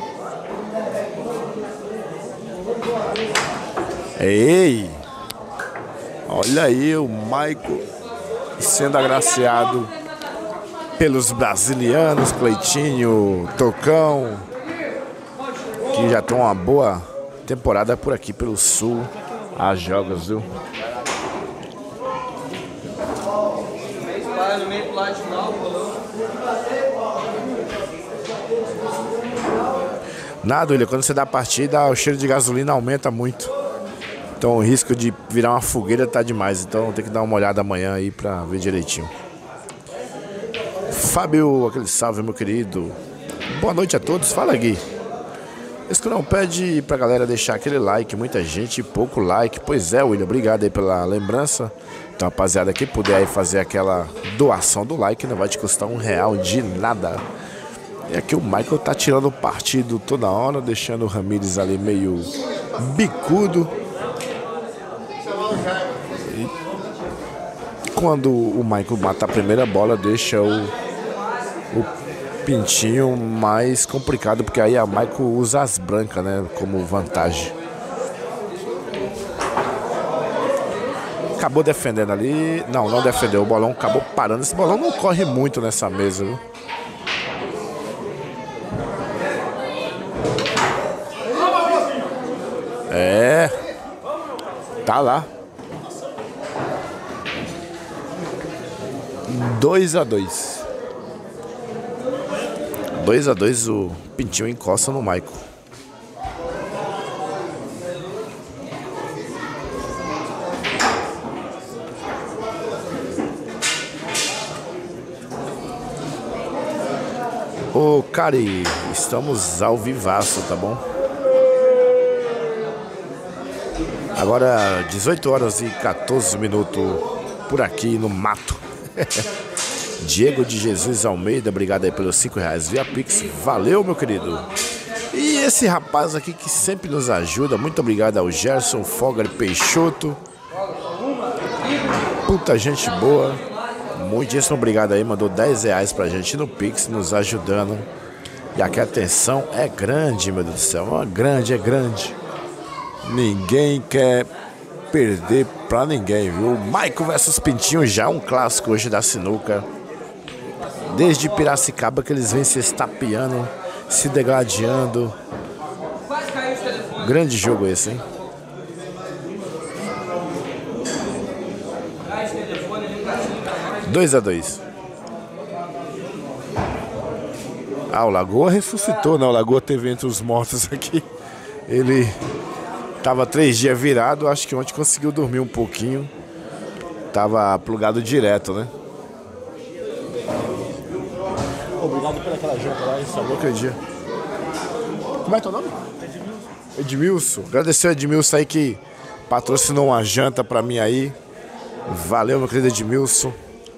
Ei! Olha aí o Michael sendo agraciado pelos brasilianos, Cleitinho, Tocão, que já estão uma boa temporada por aqui pelo sul. As jogos, viu? Nada, William, quando você dá a partida, o cheiro de gasolina aumenta muito. Então o risco de virar uma fogueira tá demais. Então tem que dar uma olhada amanhã aí pra ver direitinho. Fábio, aquele salve, meu querido. Boa noite a todos. Fala, Gui. Escurão, pede pra galera deixar aquele like. Muita gente, pouco like. Pois é, William, obrigado aí pela lembrança. Então, rapaziada, quem puder aí fazer aquela doação do like, não vai te custar R$1 de nada. E aqui o Michael tá tirando o partido toda hora, deixando o Ramírez ali meio bicudo. E quando o Michael mata a primeira bola, deixa o Pintinho mais complicado, porque aí a Michael usa as brancas, né, como vantagem. Acabou defendendo ali. Não defendeu. O bolão acabou parando. Esse bolão não corre muito nessa mesa, viu? É. Tá lá. 2-2. 2-2, o Pintinho encosta no Michael. Ô, Cari, estamos ao vivaço, tá bom? Agora 18 horas e 14 minutos por aqui no mato. Diego de Jesus Almeida, obrigado aí pelos R$5 via Pix. Valeu, meu querido. E esse rapaz aqui que sempre nos ajuda, muito obrigado ao Gerson Fogar Peixoto. Puta gente boa. Muitíssimo obrigado aí, mandou R$10 pra gente no Pix, nos ajudando. E aqui a tensão é grande, meu Deus do céu. É grande. Ninguém quer perder pra ninguém, viu? Michael versus Pintinho, já um clássico hoje da sinuca. Desde Piracicaba que eles vêm se estapeando, se degladiando. Grande jogo esse, hein? (2-2). Ah, o Lagoa ressuscitou, né? O Lagoa teve entre os mortos aqui. Ele tava 3 dias virado, acho que ontem conseguiu dormir um pouquinho. Tava plugado direto, né? Obrigado por aquela janta lá, Salvou aquele dia. Como é teu nome? Edmilson. Agradecer ao Edmilson aí que patrocinou uma janta pra mim aí. Valeu, meu querido Edmilson.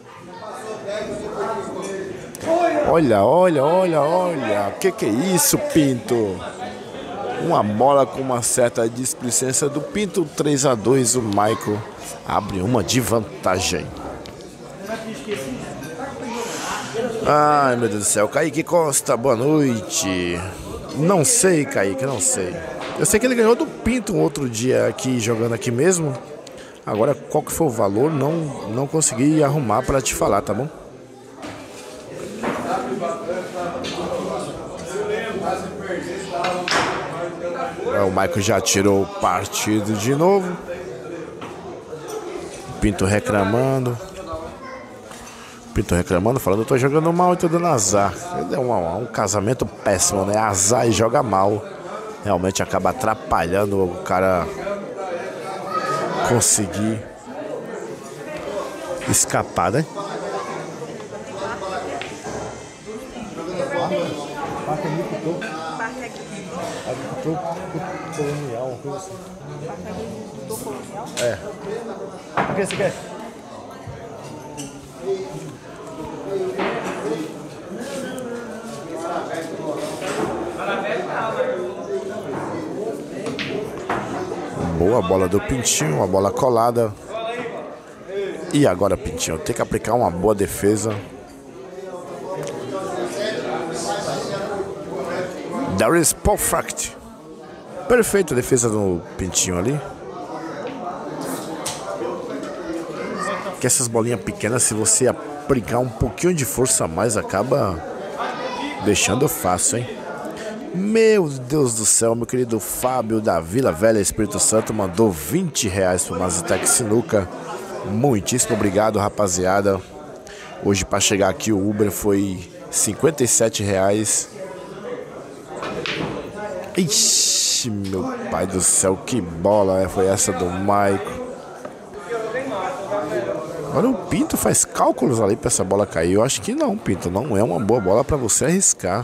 Olha. Que é isso, Pinto? Uma bola com uma certa displicência do Pinto. 3-2, o Michael abre uma de vantagem. Ai, meu Deus do céu. Kaique Costa, boa noite. Não sei, Kaique, não sei. Eu sei que ele ganhou do Pinto um outro dia aqui, jogando aqui mesmo. Agora, qual que foi o valor, não consegui arrumar pra te falar, tá bom? O Michael já tirou o partido de novo. Pinto reclamando, falando: eu tô jogando mal e tô dando azar. É um casamento péssimo, né? Azar e joga mal. Realmente acaba atrapalhando o cara conseguir escapar, né? Colonial, uma coisa assim. É. O que você quer? Boa bola do Pintinho, uma bola colada. E agora, Pintinho, tem que aplicar uma boa defesa. Darius Perfect. Perfeita a defesa do Pintinho ali. Que essas bolinhas pequenas, se você aplicar um pouquinho de força a mais, acaba deixando fácil, hein? Meu Deus do céu, meu querido Fábio da Vila Velha, Espírito Santo, mandou R$20 pro Mazatec Sinuca. Muitíssimo obrigado, rapaziada. Hoje para chegar aqui o Uber foi R$57. Ixi, meu pai do céu, que bola foi essa do Michael. Agora o Pinto faz cálculos ali pra essa bola cair. Eu acho que não, Pinto, não é uma boa bola pra você arriscar.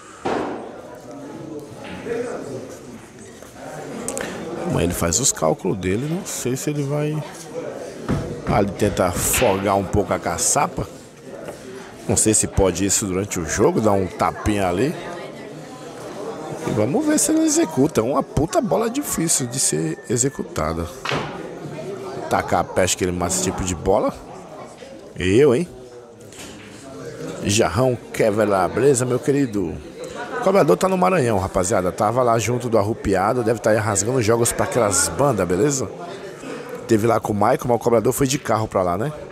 Mas ele faz os cálculos dele, não sei se ele vai ali tentar folgar um pouco a caçapa. Não sei se pode isso durante o jogo, dar um tapinha ali. E vamos ver se ele executa. É uma puta bola difícil de ser executada. Tacar a pesca ele mais esse tipo de bola. Eu, hein? Jarrão Kevlar, beleza, meu querido? O cobrador tá no Maranhão, rapaziada. Tava lá junto do Arrupiado. Deve estar aí rasgando jogos pra aquelas bandas, beleza? Teve lá com o Michael, mas o cobrador foi de carro pra lá, né?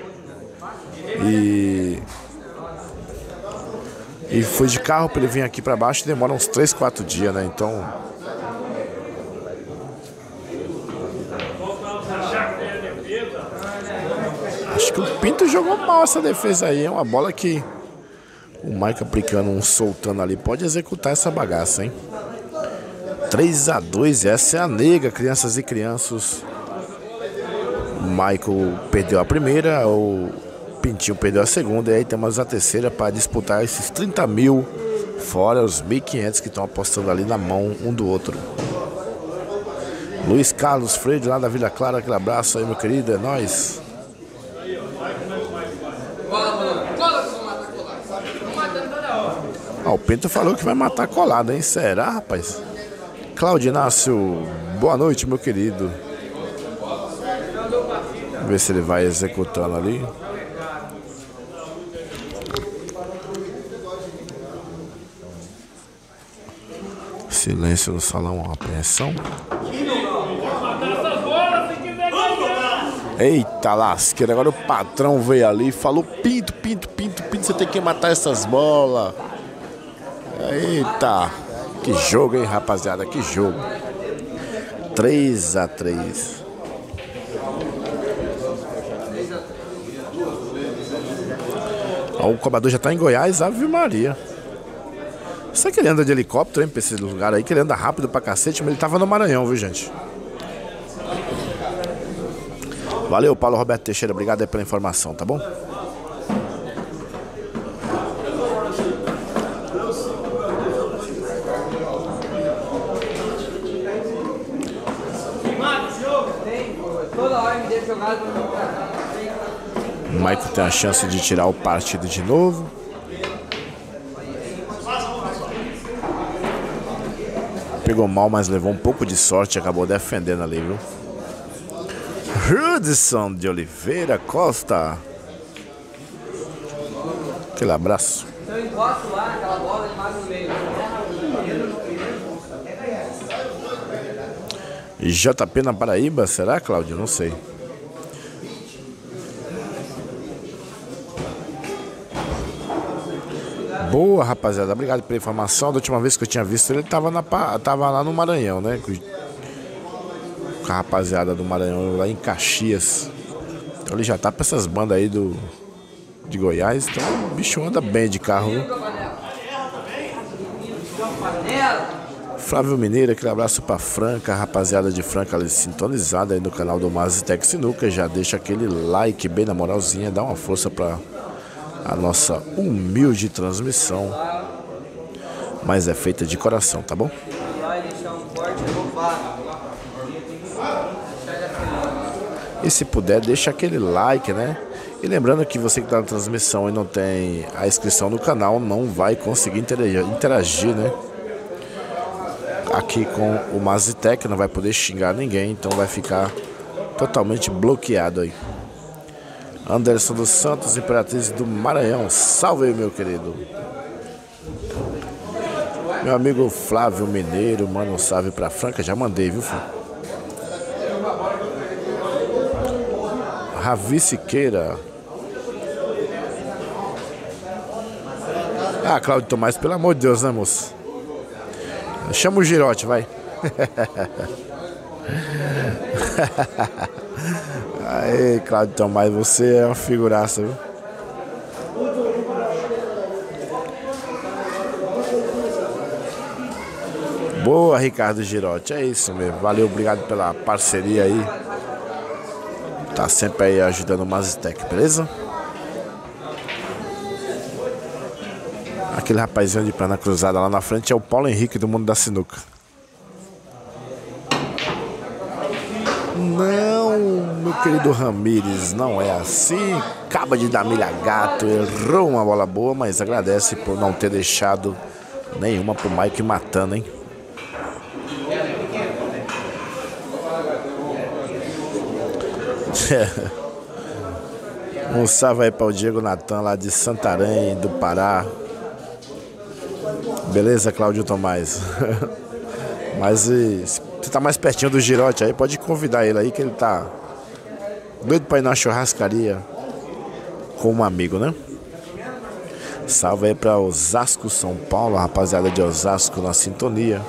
E foi de carro pra ele vir aqui pra baixo. Demora uns 3, 4 dias, né? Então... acho que o Pinto jogou mal essa defesa aí. É uma bola que o Mike aplicando um soltando ali pode executar essa bagaça, hein? 3-2, essa é a nega, crianças e crianças. O Michael perdeu a primeira, o Pintinho perdeu a segunda. E aí temos a terceira para disputar esses 30 mil, fora os 1.500 que estão apostando ali na mão um do outro. Luiz Carlos Freire lá da Vila Clara, aquele abraço aí, meu querido, é nóis. O Pinto falou que vai matar colada, hein? Será, rapaz? Claudio Inácio, boa noite, meu querido. Vamos ver se ele vai executando ali. Silêncio no salão, apreensão. Eita lasqueira, agora o patrão veio ali e falou: Pinto, você tem que matar essas bolas. Eita, que jogo, hein, rapaziada, que jogo. 3-3. O cobrador já tá em Goiás, Ave Maria. Será que ele anda de helicóptero, hein, pra esse lugar aí? Que ele anda rápido pra cacete, mas ele tava no Maranhão, viu, gente? Valeu, Paulo Roberto Teixeira, obrigado aí pela informação, tá bom? O Michael tem a chance de tirar o partido de novo. Pegou mal, mas levou um pouco de sorte e acabou defendendo ali, viu? Hudson de Oliveira Costa. Aquele abraço. Eu encosto lá, aquela bola de mais no meio. JP na Paraíba, será, Cláudio? Não sei. Boa, rapaziada. Obrigado pela informação. Da última vez que eu tinha visto ele, tava lá no Maranhão, né? Com a rapaziada do Maranhão, lá em Caxias. Então ele já tá pra essas bandas aí de Goiás. Então o bicho anda bem de carro, viu? Flávio Mineiro, aquele abraço pra Franca, rapaziada de Franca ali sintonizada aí no canal do Mazitec Sinuca. Já deixa aquele like bem na moralzinha, dá uma força pra a nossa humilde transmissão, mas é feita de coração, tá bom? E se puder, deixa aquele like, né? E lembrando que você que está na transmissão e não tem a inscrição no canal, não vai conseguir interagir, né? Aqui com o Mazitec, não vai poder xingar ninguém, então vai ficar totalmente bloqueado aí. Anderson dos Santos, Imperatriz do Maranhão. Salve aí, meu querido. Meu amigo Flávio Mineiro, manda um salve pra Franca. Já mandei, viu, filho? Ravi Siqueira. Ah, Cláudio Tomás, pelo amor de Deus, né, moço? Chama o Girote, vai. Aê, Cláudio Tomás, você é uma figuraça, viu? Boa, Ricardo Girotti, é isso mesmo. Valeu, obrigado pela parceria aí. Tá sempre aí ajudando o Mazitec, beleza? Aquele rapazinho de perna cruzada lá na frente é o Paulo Henrique do Mundo da Sinuca. Não! meu querido Ramírez, não é assim. Acaba de dar milha gato, errou uma bola boa, mas agradece por não ter deixado nenhuma pro Mike matando, hein? Um salve aí para o Diego Natan lá de Santarém, do Pará. Beleza, Cláudio Tomás? Mas se você tá mais pertinho do Girote aí, pode convidar ele aí, que ele tá doido pra ir na churrascaria com um amigo, né? Salve aí pra Osasco, São Paulo, a rapaziada de Osasco na sintonia.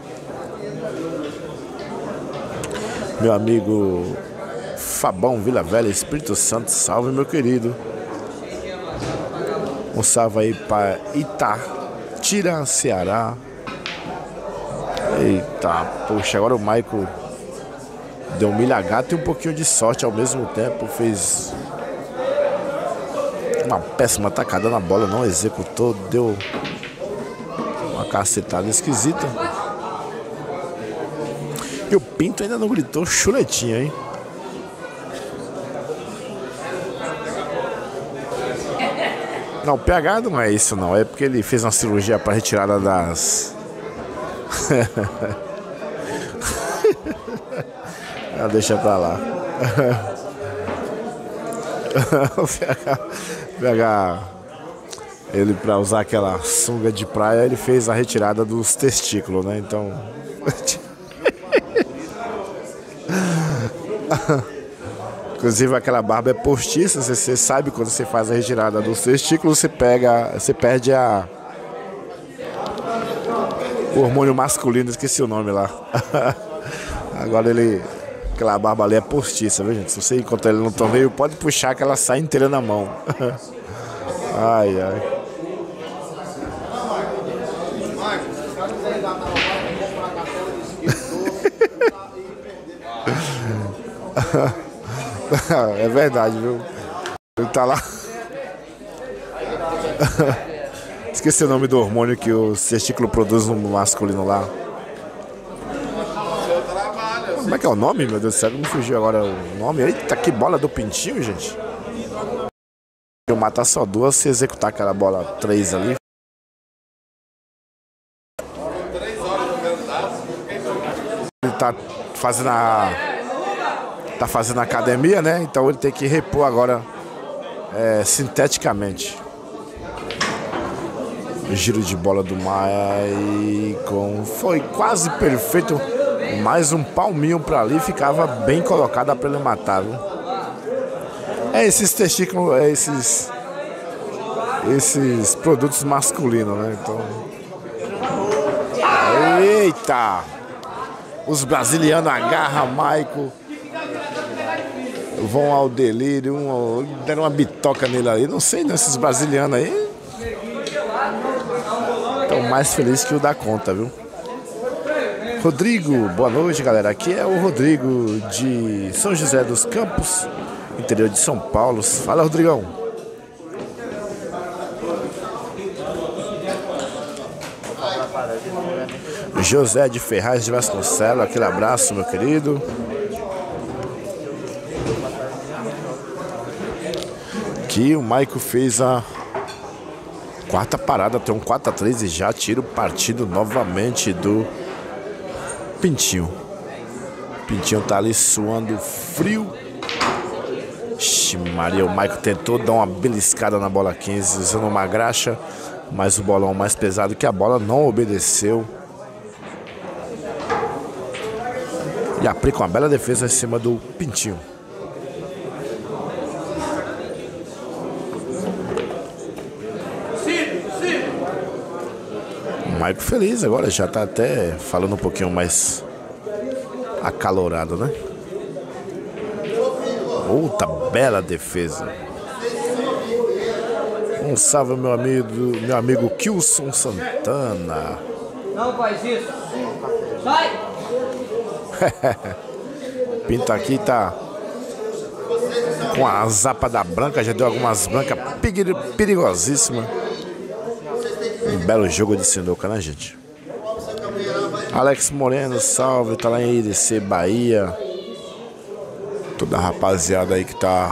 Meu amigo Fabão Vila Velha, Espírito Santo, salve meu querido. Um salve aí pra Itatira, Ceará. Eita, poxa, agora o Maico deu um milha gato e um pouquinho de sorte ao mesmo tempo. Fez uma péssima tacada na bola, não executou, deu uma cacetada esquisita. E o Pinto ainda não gritou chuletinha, hein? Não, o PH não é isso não, é porque ele fez uma cirurgia para retirada das... deixa pra lá. O PH, ele pra usar aquela sunga de praia, ele fez a retirada dos testículos, né? Então... Inclusive aquela barba é postiça, você sabe quando você faz a retirada dos testículos, você perde o hormônio masculino, esqueci o nome lá. Agora aquela barba ali é postiça, viu, gente? Se você encontrar ele no torneio, pode puxar que ela sai inteira na mão. Ai, ai. É verdade, viu? Ele tá lá. Esqueci o nome do hormônio que o testículo produz no masculino lá. Como é que é o nome, meu Deus do céu? Me fugiu agora o nome. Eita, que bola do Pintinho, gente. Eu matar só duas, se executar aquela bola 3 ali. Ele tá fazendo academia, né? Então ele tem que repor agora sinteticamente. O giro de bola do Maicon foi quase perfeito. Mais um palminho pra ali, ficava bem colocada pra ele matar, viu? Esses testículos, esses produtos masculinos, né? Então... Eita! Os brasilianos agarram Maicon, vão ao delírio, deram uma bitoca nele ali. Não sei, né? Esses brasilianos aí estão mais felizes que o da conta, viu? Rodrigo, boa noite, galera. Aqui é o Rodrigo de São José dos Campos, interior de São Paulo. Fala, Rodrigão. José de Ferraz de Vasconcelos, aquele abraço, meu querido. Aqui o Maico fez a quarta parada, tem um 4-3 e já tira o partido novamente do Pintinho. Pintinho tá ali suando frio. Maria, o Maico tentou dar uma beliscada na bola 15 usando uma graxa, mas o bolão mais pesado que a bola não obedeceu. E aplica uma bela defesa em cima do Pintinho. O Maico feliz agora, já tá até falando um pouquinho mais acalorado, né? Outra bela defesa. Um salve meu amigo Kilson Santana. Não faz isso. Sai! Pinto aqui tá com a zapa da branca, já deu algumas brancas perigosíssimas. Um belo jogo de sinuca, né, gente? Alex Moreno, salve, tá lá em IDC, Bahia. Toda a rapaziada aí que tá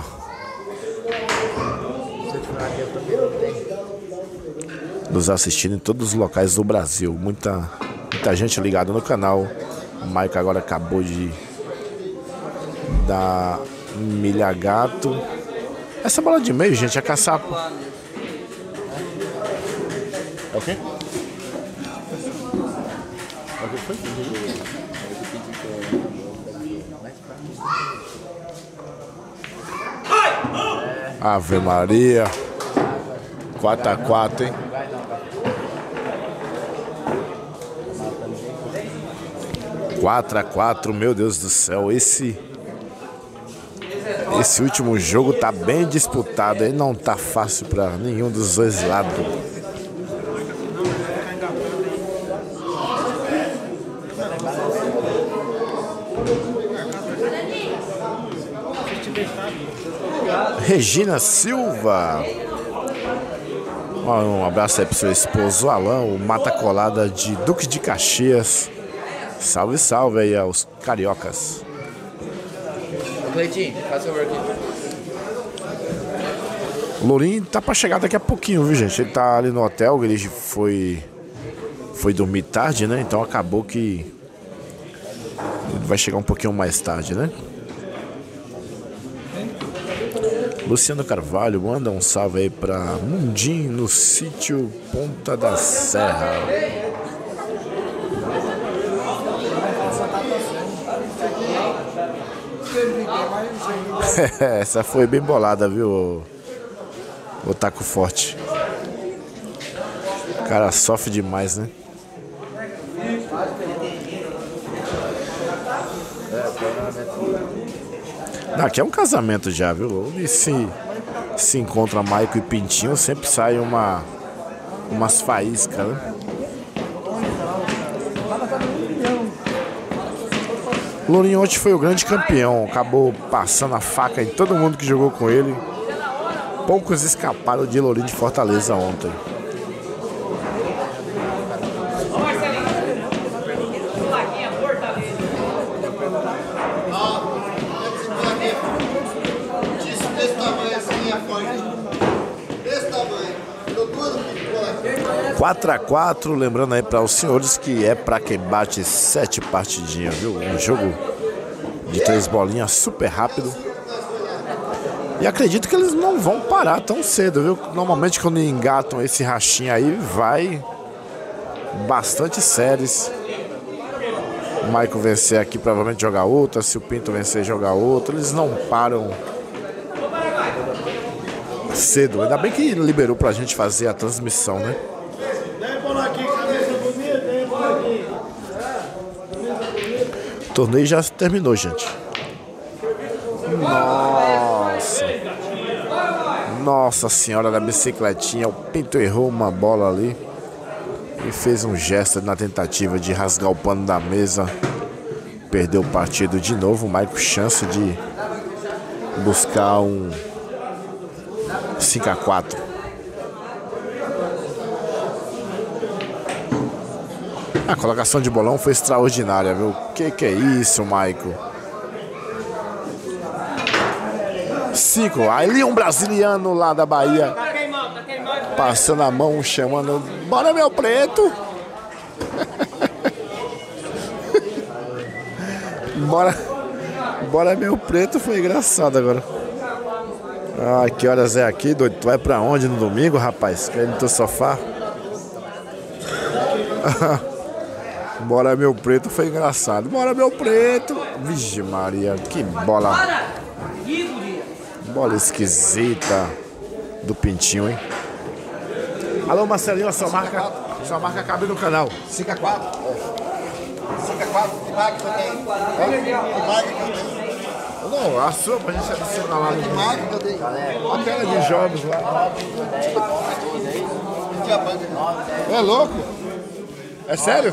nos assistindo em todos os locais do Brasil. Muita gente ligada no canal. O Mike agora acabou de dar milha gato. Essa bola de meio, gente, é caçapo. É o quê? Ave Maria. 4-4, hein? 4-4, meu Deus do céu. Esse último jogo tá bem disputado, aí não tá fácil para nenhum dos dois lados. Regina Silva. Um abraço aí pro seu esposo Alan, o Mata Colada de Duque de Caxias. Salve, salve aí aos cariocas. Cleitinho, faz seu work aqui. O Lourinho tá pra chegar daqui a pouquinho, viu, gente? Ele tá ali no hotel, ele foi dormir tarde, né? Então acabou que ele vai chegar um pouquinho mais tarde, né? Luciano Carvalho, manda um salve aí pra Mundim, no sítio Ponta da Serra. Essa foi bem bolada, viu, o Taco Forte. O cara sofre demais, né? Aqui é um casamento já, viu? E se encontra Maico e Pintinho, sempre sai umas faíscas, né? Lourinho ontem foi o grande campeão, acabou passando a faca em todo mundo que jogou com ele. Poucos escaparam de Lourinho de Fortaleza ontem. Desse tamanho assim, a forte. Desse tamanho. 4-4, lembrando aí para os senhores que é para quem bate 7 partidinhas, viu? Um jogo de 3 bolinhas super rápido. E acredito que eles não vão parar tão cedo, viu? Normalmente quando engatam esse rachinho aí, vai bastante séries. O Michael vencer aqui, provavelmente jogar outra. Se o Pinto vencer, jogar outra. Eles não param cedo. Ainda bem que liberou pra gente fazer a transmissão, né? O torneio já terminou, gente. Nossa senhora da bicicletinha. O Pinto errou uma bola ali e fez um gesto na tentativa de rasgar o pano da mesa. Perdeu o partido de novo. O Michael chance de buscar um 5-4. A colocação de bolão foi extraordinária, viu? Que é isso, Michael? 5. Ali um brasiliano lá da Bahia. Passando a mão, chamando. Bora, meu preto! Bora, meu preto. Foi engraçado agora. Ah, que horas é aqui, doido? Tu vai pra onde no domingo, rapaz? Quer ir no teu sofá? Bora, meu preto, foi engraçado. Bora, meu preto. Vixe Maria, que bola. Bola esquisita do Pintinho, hein? Alô, Marcelinho, a sua marca cabe no canal. 5-4? 5-4, que marca que eu tenho? Que marca que eu tenho? Não, a sua pra gente adicionar lá no Que marca que eu tenho? a tela de jogos lá. É louco? É sério?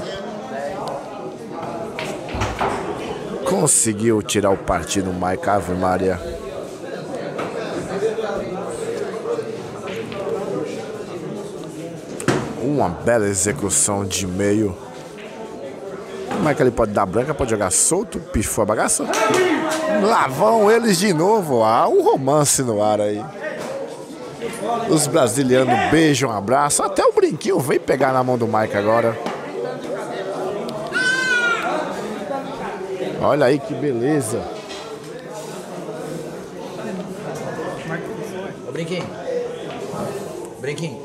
Conseguiu tirar o partido o Mike. Ave Maria. Uma bela execução de meio. Mike ele pode dar branca, pode jogar solto, pifou a bagaça. Lá vão eles de novo. Ah, um romance no ar aí. Os brasilianos beijam, abraçam. Até o brinquinho vem pegar na mão do Mike agora. Olha aí que beleza. Ô, Brinquinho. Brinquinho.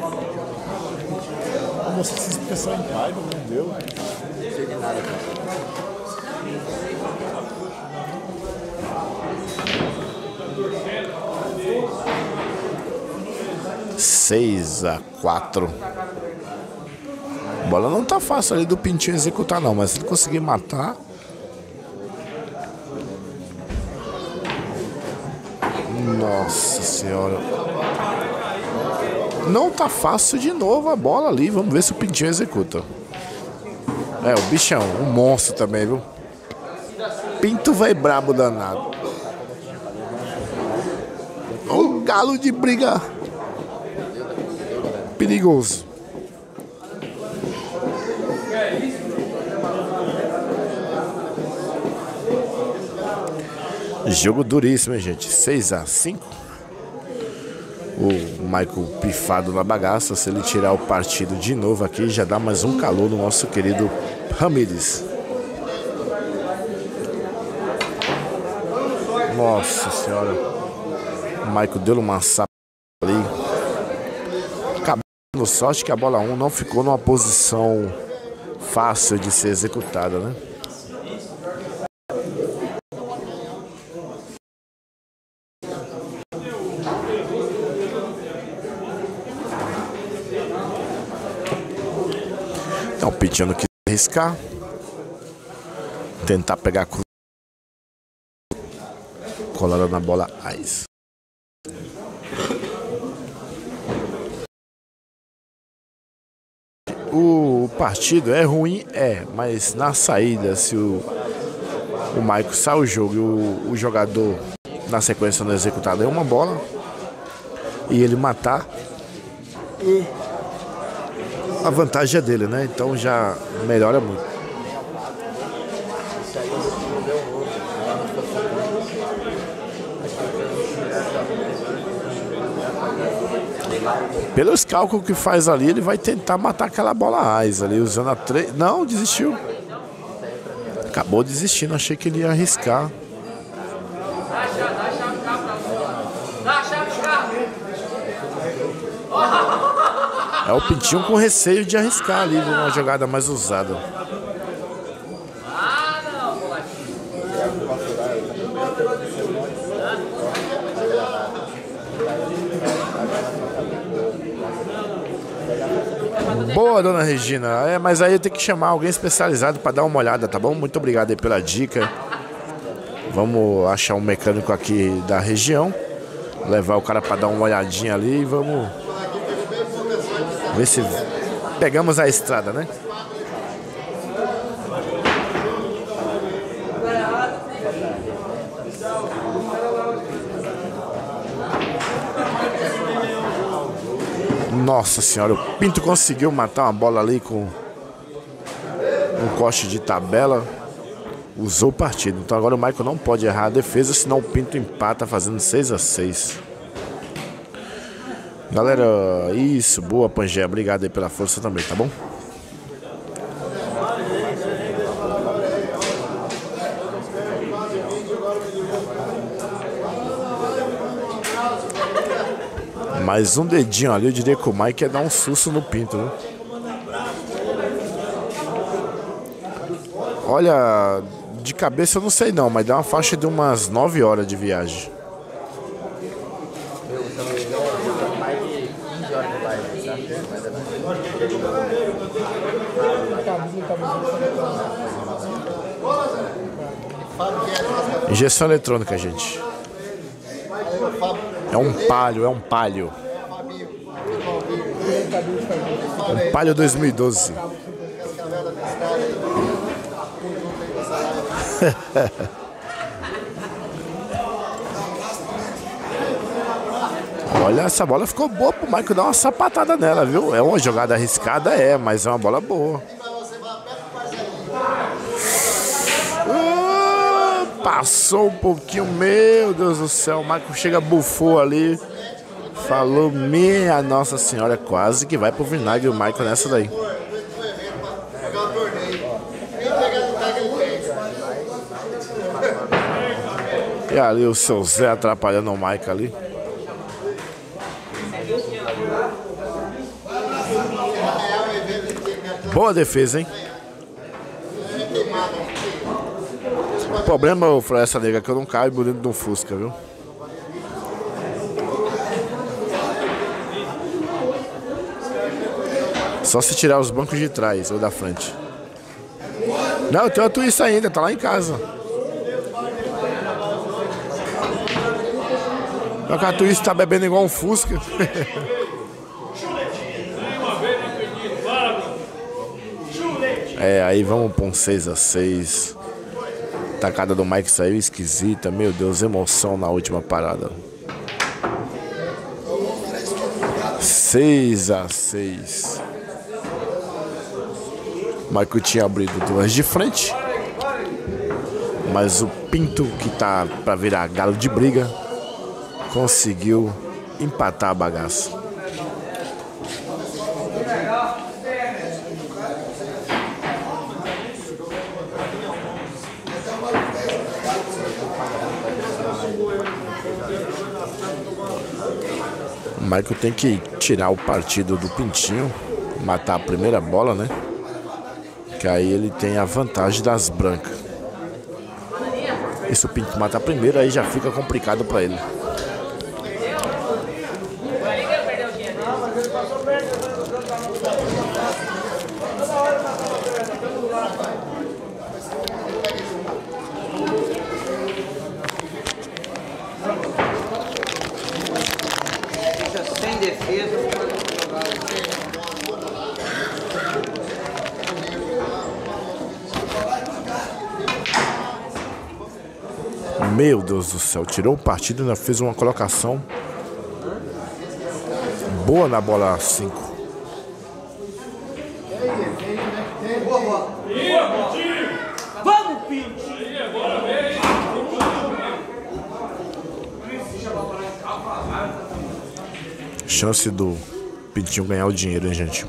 Você se expressou em raiva, meu Deus. Não sei de nada, cara. 6-4. A bola não tá fácil ali do Pintinho executar não, mas se ele conseguir matar. Nossa senhora. Não tá fácil de novo a bola ali. Vamos ver se o Pintinho executa. É, o bichão, um monstro também, viu? Pinto vai brabo danado. O galo de briga. Perigoso. Jogo duríssimo, hein, gente? 6-5. O Michael pifado na bagaça. Se ele tirar o partido de novo aqui, já dá mais um calor no nosso querido Ramírez. Nossa senhora. O Michael deu uma sapa ali. Acabando sorte que a bola 1 não ficou numa posição fácil de ser executada, né? Então o Pintinho não quis arriscar. Tentar pegar a cruz. Colada na bola Ais. O partido é ruim, mas na saída, se o Michael sai o jogo e o jogador na sequência não executar nenhuma bola e ele matar, a vantagem é dele, né? Então já melhora muito. Pelos cálculos que faz ali, ele vai tentar matar aquela bola Ais ali, usando a 3. Não, desistiu. Acabou desistindo, achei que ele ia arriscar. É o Pintinho com receio de arriscar ali numa jogada mais usada. Boa, dona Regina. Mas aí eu tenho que chamar alguém especializado para dar uma olhada, tá bom? Muito obrigado aí pela dica. Vamos achar um mecânico aqui da região, levar o cara para dar uma olhadinha ali e vamos ver se pegamos a estrada, né? Nossa senhora, o Pinto conseguiu matar uma bola ali com um corte de tabela. Usou o partido. Então agora o Michael não pode errar a defesa, senão o Pinto empata fazendo 6-6. Galera, isso, boa, Pangea. Obrigado aí pela força também, tá bom? Mais um dedinho ali, eu diria que o Mike ia dar um susto no Pinto, viu? Olha, de cabeça eu não sei não, mas dá uma faixa de umas 9 horas de viagem. Injeção eletrônica, gente. É um palio, Um Palio 2012. Olha, essa bola ficou boa pro Michael dar uma sapatada nela, viu? É uma jogada arriscada, mas é uma bola boa. passou um pouquinho, meu Deus do céu, o Michael chega, bufou ali, falou, minha Nossa Senhora, quase que vai pro vinagre o Michael nessa daí. E ali o seu Zé atrapalhando o Michael ali. Boa defesa, hein? O problema, ô Floresta Negra, é que eu não caibo dentro de um Fusca, viu? Só se tirar os bancos de trás ou da frente. Não, eu tenho a Twist ainda, tá lá em casa. Só que a Twist tá bebendo igual um Fusca. É, aí vamos pra um 6-6. Tacada do Mike saiu esquisita. Meu Deus, emoção na última parada. 6-6. Michael tinha abrido duas de frente, mas o Pinto, que tá pra virar galo de briga, conseguiu empatar a bagaça. O Michael tem que tirar o partido do Pintinho, matar a primeira bola, né? Que aí ele tem a vantagem das brancas. E se o Pinto mata a primeira, aí já fica complicado pra ele. Sem defesa. Meu Deus do céu, tirou o partido e ainda fez uma colocação boa na bola 5. Vamos, Pinto! Chance do Pintinho ganhar o dinheiro, hein, gente?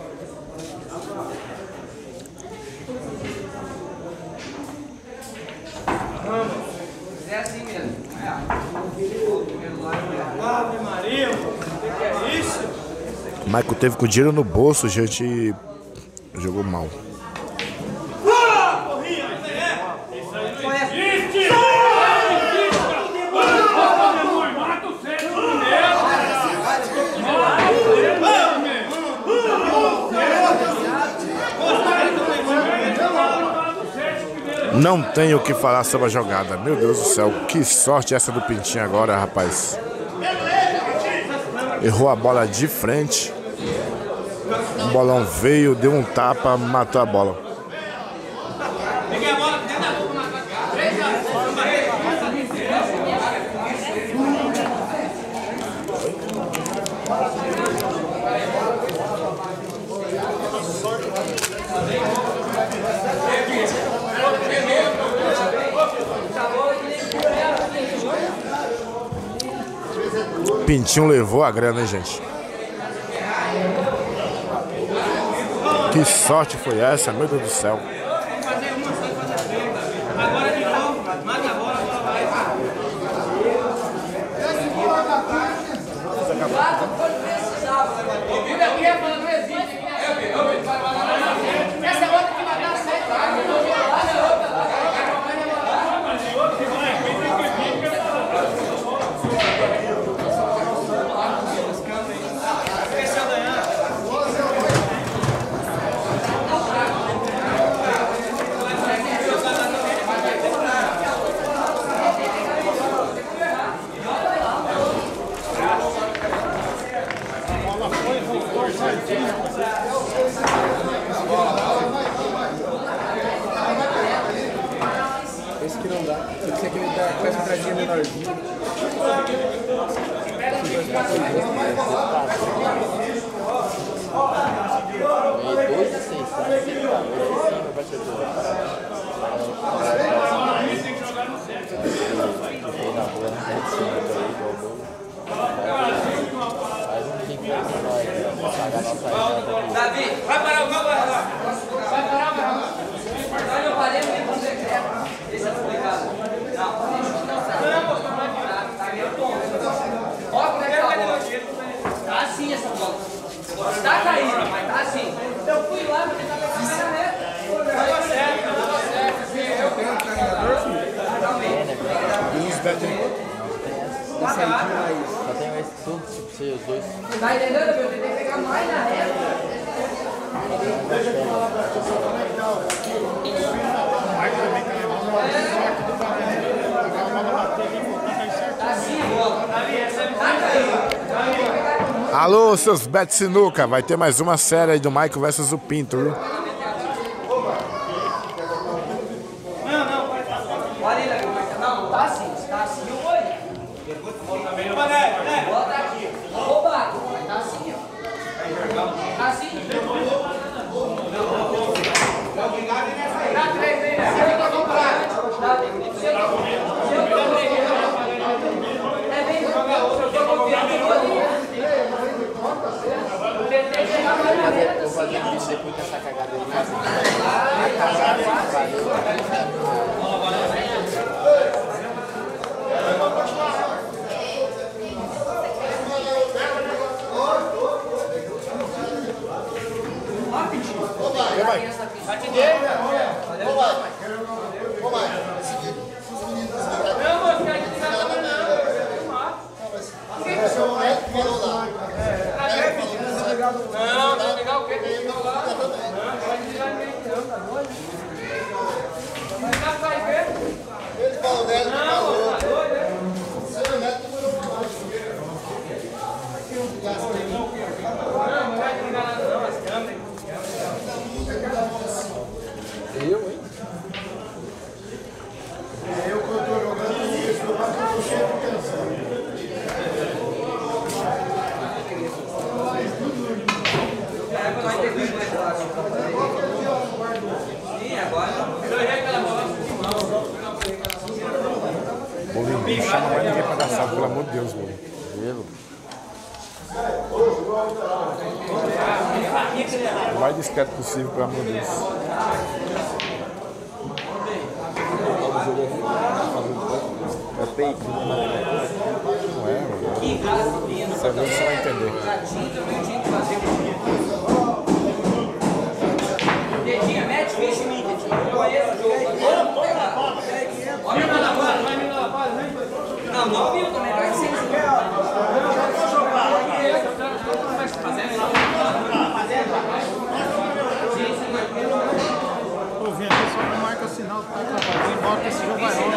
É assim mesmo. Ave Maria, o que é isso? Michael teve com o dinheiro no bolso, gente, e jogou mal. Não tenho o que falar sobre a jogada. Meu Deus do céu, que sorte essa do Pintinho agora, rapaz. Errou a bola de frente. O bolão veio, deu um tapa, matou a bola. Pintinho levou a grana, hein, gente? Que sorte foi essa, meu Deus do céu. Esse que não dá. Esse aqui me dá quase um tradinho menorzinho. saidinha mais. Só tenho esse tudo, tipo, sei, os dois. Tá entendendo? Eu tentei pegar mais na reta. Alô, seus bet sinuca, vai ter mais uma série aí do Michael versus o Pinto, viu? Não, tá assim. Tá assim o oi. Bota aqui. Oba! Vai tá assim, ó. Tá assim. Dá 3 aí, né? Se eu tô comprado. Se eu tô é bem se eu tô confiando, eu vou ali. Tentei chegar mais na reta. Vou fazer um vídeo depois dessa cagada aí. Não, vai pegar o quê? Vai desligar ninguém, não, tá doido? Vai ficar pra ver? Ele falou, né? Não, tá doido, né? Seu neto demorou mais. Não vai desligar nada não, as câmeras. Eu que eu tô jogando isso, eu tô cheio de tensão. Bolinho, não chama mais ninguém pra dar salto, pelo amor de Deus, Bolinho. Gelo. O mais discreto possível, pelo amor de Deus. É peito. Não é, mano. Você vai entender. Dedinha, mete ficha em mim, Dedinha. Eu conheço o jogo. Olha na base, vai me na base, né? Não, não viu também, vai ser isso. Ô, Vinha, só não marca o sinal, tá travado. Embora que esse jogo vai longe.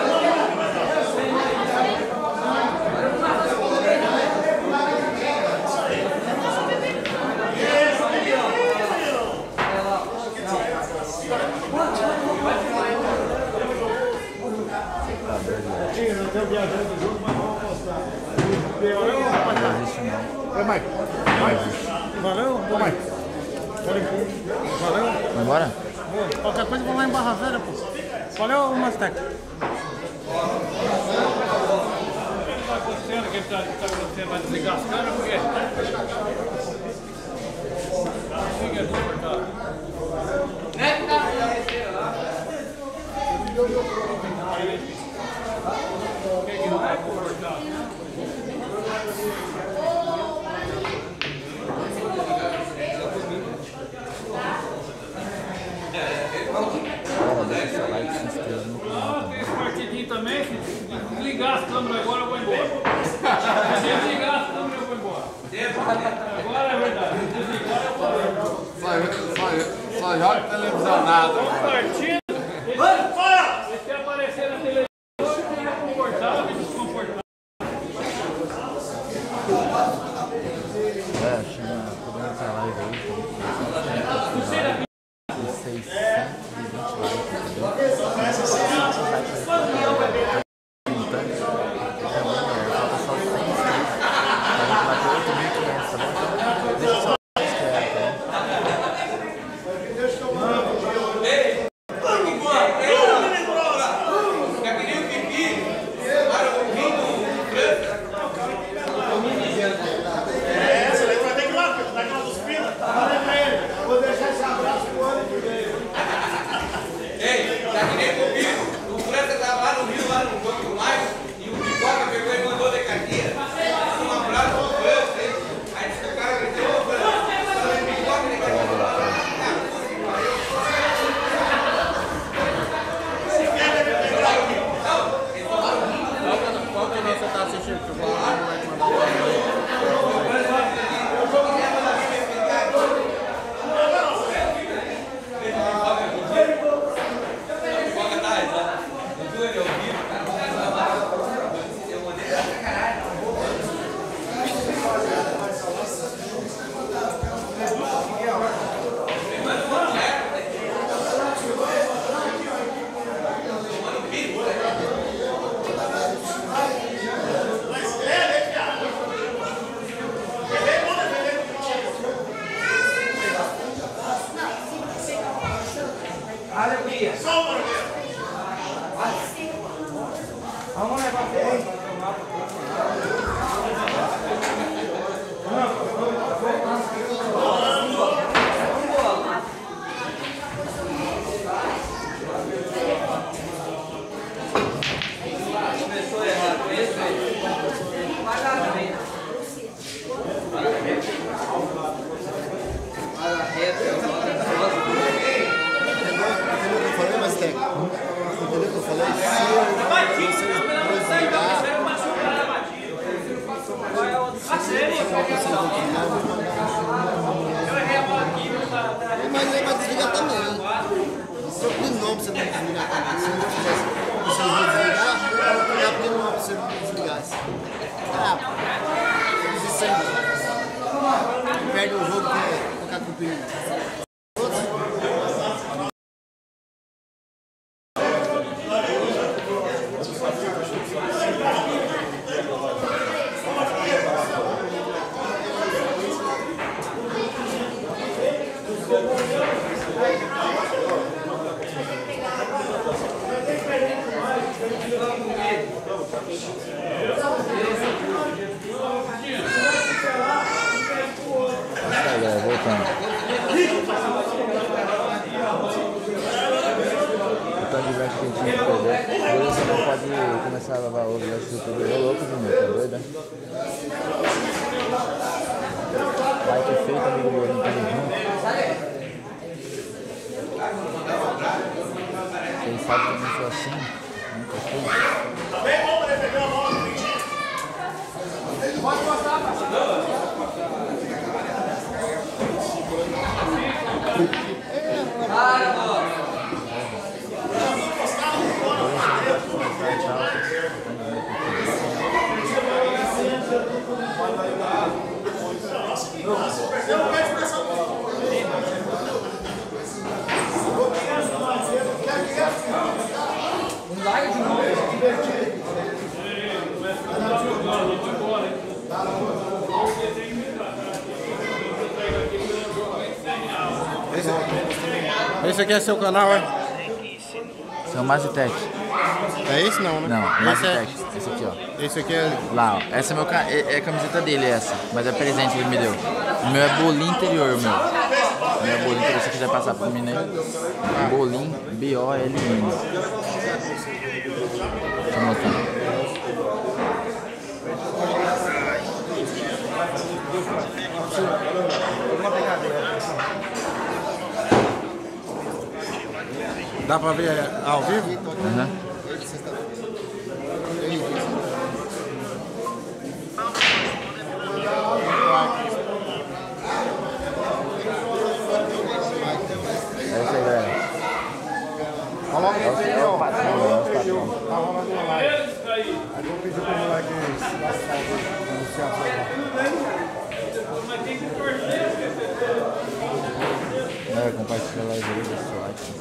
É, Mike. Valeu? Ô, Mike. Valeu? Vai embora? Qualquer coisa, vou lá em Barra Velha, pô. Valeu, Mastec. O que está acontecendo? O que está acontecendo? Vai desligar as câmeras por quê? Fica desconfortável. O que não é confortável? Tem esse partidinho também, se desligar as câmeras agora eu vou embora. Se desligar as câmeras eu vou embora. Agora é verdade, se desligar eu vou embora. Só joga televisionado. Partido, ele quer aparecer na televisão, ele é confortável e desconfortável. É, chama podendo essa live aí. 620 likes, entendeu? Mas ele vai desligar também. Se eu pedir nome, você não desligar também. Se eu não fizesse, você não desligar, eu vou pegar pedir nome, você não desligasse. Ah, isso aí. Perde o jogo com a cupinha. Voltando. O tanto de branco que a gente tinha que perder. Hoje você não pode começar a lavar ovo, vai ser tudo louco, meu, tá doido, né? Vai que feito, amigo meu, não tá junto. Quem sabe que não sou assim, nunca fui. Pode gostar, parceiro. Esse aqui é seu canal, é? Esse é o Mazitec. É esse não, né? Não, Mazitec. Esse aqui, ó. Esse aqui é... Lá, ó. Essa é, é a camiseta dele, essa. Mas é presente que ele me deu. O meu é bolinho interior, meu. O meu é bolinho interior, se você quiser passar pra mim, né? Bolinho, B-O-L-I-N. Deixa eu mostrar. Dá pra ver ao vivo? Uhum. É isso aí, galera. Coloca aí, É o patrão, é o patrão. Tá rolando uma live. Aí vou pedir pro moleque anunciar. Mas tem que torcer, Compartilha a live aí, deixa o like, se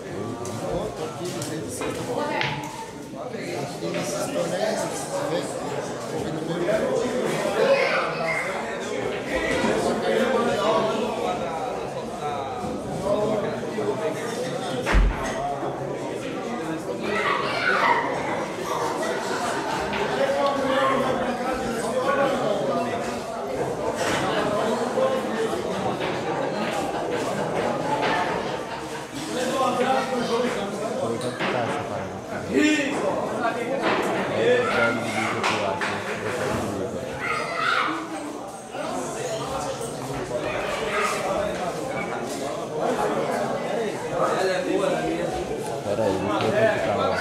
Pera aí, deixa eu verificar lá.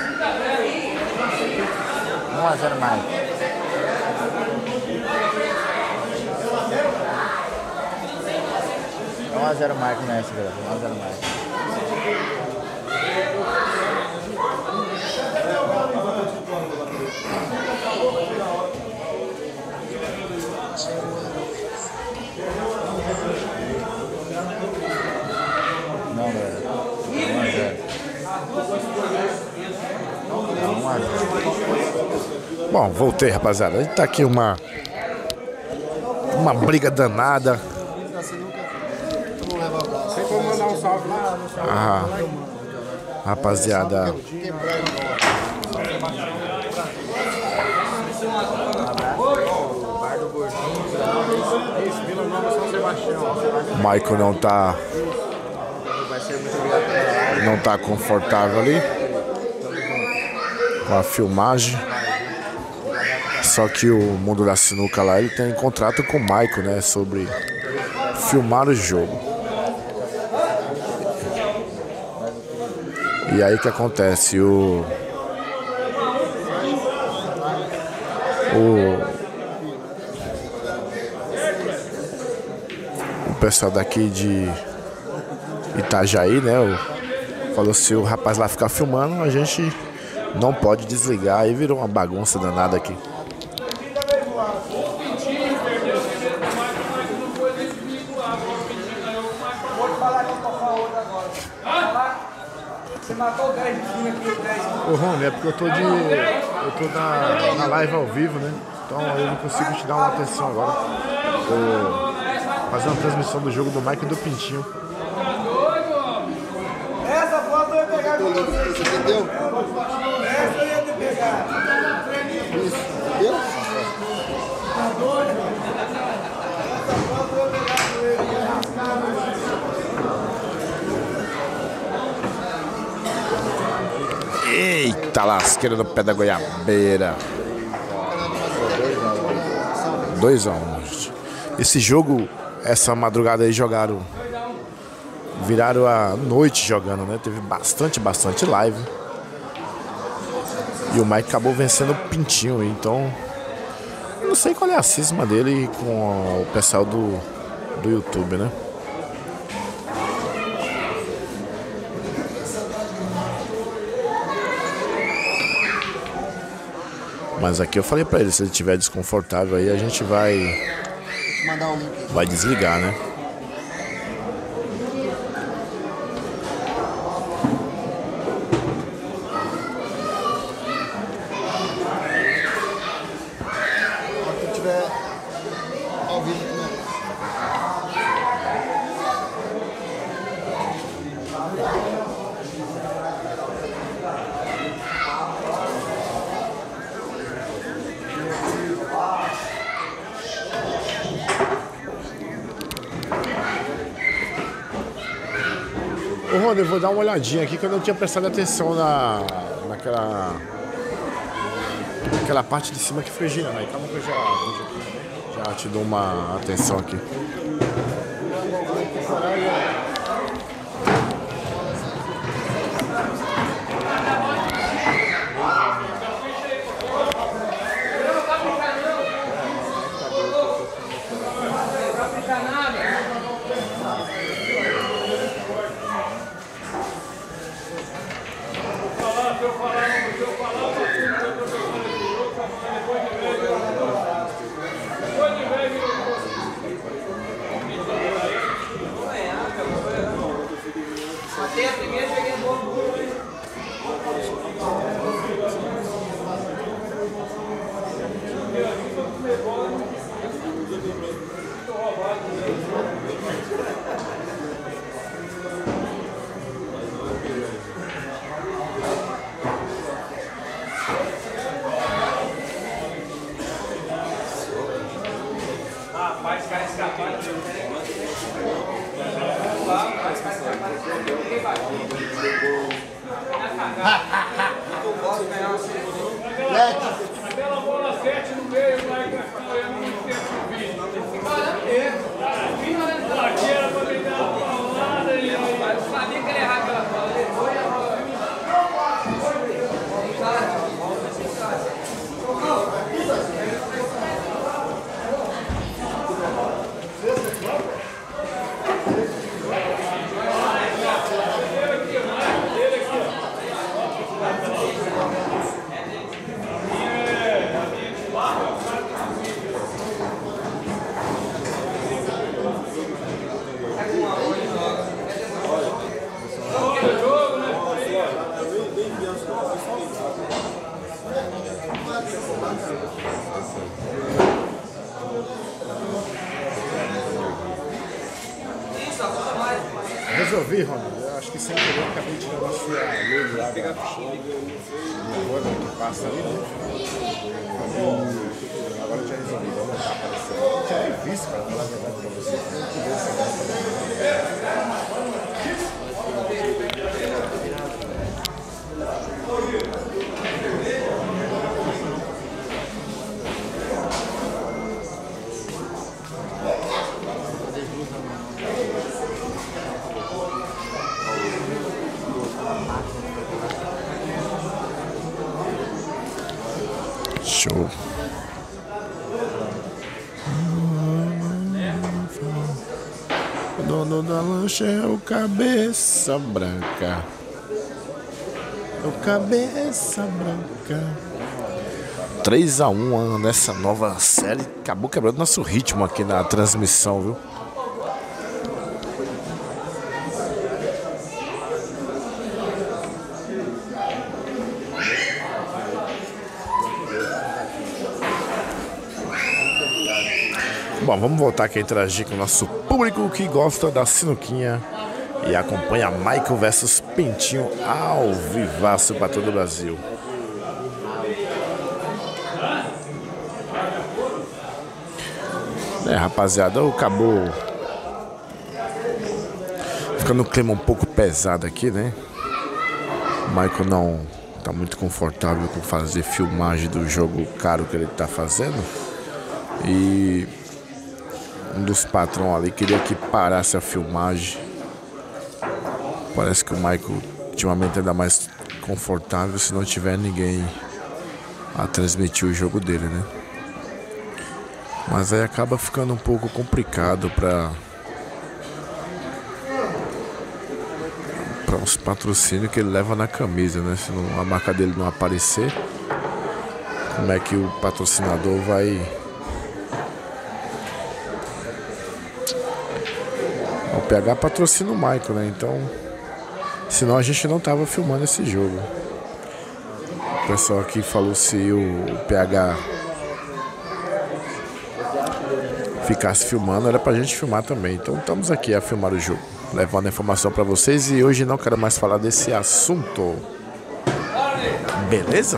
1-0 mais. É 1-0 Marco nessa, galera. 1-0 Marco. Não, galera. 1-0. Bom, voltei, rapaziada. A gente tá aqui uma briga danada. Tem como mandar um salve lá no salve. Ah, rapaziada, O Michael não tá confortável ali com a filmagem. Só que o mundo da sinuca lá, ele tem contrato com o Michael, né, sobre filmar o jogo. E aí que acontece, o pessoal daqui de Itajaí, né, falou: se o rapaz lá ficar filmando, a gente não pode desligar. Aí virou uma bagunça danada aqui. Você matou o 10 aqui, o 10. Ô Rony, é porque eu tô na live ao vivo, né? Então eu não consigo te dar uma atenção agora. Tô fazendo uma transmissão do jogo do Mike e do Pintinho. Essa foto eu ia pegar com você. Você entendeu? Essa eu ia te pegar. Isso, entendeu? Tá doido? Essa foto eu ia pegar com ele. Eita lasqueira no pé da goiabeira. 2-1. Esse jogo, essa madrugada aí viraram a noite jogando, né? Teve bastante live. E o Mike acabou vencendo o Pintinho, então eu não sei qual é a cisma dele com o pessoal do YouTube, né? Mas aqui eu falei pra ele, se ele estiver desconfortável aí, a gente vai Mandar o link aí. vai desligar, né? Quando tiver ao vivo também. Ô Rony, eu vou dar uma olhadinha aqui que eu não tinha prestado atenção naquela parte de cima que foi girando aí. Calma que eu já te dou uma atenção aqui. Matei a primeira, peguei a boa. Rapaz, cara escapado. Aquela bola 7 no meio, lá que eu muito tempo no vídeo. Aqui era pra me dar uma paulada e aí. Eu sabia que ele ia errar aquela bola. Resolvi, Ronaldo. Eu acho que sem querer eu acabei tirando a sua luz lá. Minha rua que passa ali, né? agora eu tinha resolvido, eu não tá aparecendo. Eu tinha nem visto, cara, falar a verdade pra você. Show. O dono da lancha é o Cabeça Branca. O Cabeça Branca. 3-1 nessa nova série. Acabou quebrando nosso ritmo aqui na transmissão, viu? Bom, vamos voltar aqui a interagir com o nosso público que gosta da sinuquinha e acompanha Michael versus Pintinho ao vivaço para todo o Brasil. Rapaziada, acabou ficando um clima um pouco pesado aqui, né? O Michael não tá muito confortável com fazer filmagem do jogo caro que ele tá fazendo. E um dos patrões ali queria que parasse a filmagem. Parece que o Michael ultimamente anda mais confortável se não tiver ninguém a transmitir o jogo dele, né? Mas aí acaba ficando um pouco complicado para os patrocínios que ele leva na camisa, né? Se não, a marca dele não aparecer, como é que o patrocinador vai... O PH patrocina o Michael, né? Então, senão a gente não tava filmando esse jogo. O pessoal aqui falou se o PH ficasse filmando, era pra gente filmar também. Então estamos aqui a filmar o jogo, levando a informação pra vocês. E hoje não quero mais falar desse assunto. Beleza?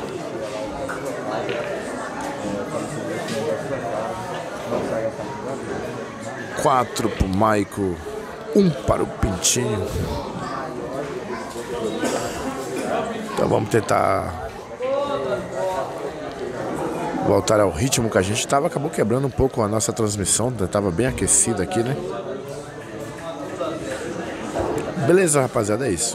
Quatro pro Michael, 1 para o Pintinho. Então vamos tentar voltar ao ritmo que a gente estava. Acabou quebrando um pouco a nossa transmissão, estava bem aquecida aqui, né? Beleza, rapaziada, é isso.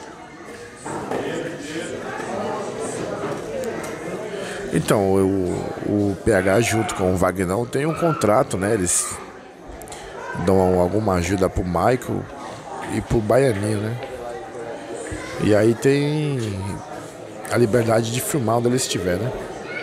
Então, o PH junto com o Vagnão tem um contrato, né? Eles dão alguma ajuda pro Michael e pro Baianinho, né? E aí tem a liberdade de filmar onde ele estiver, né?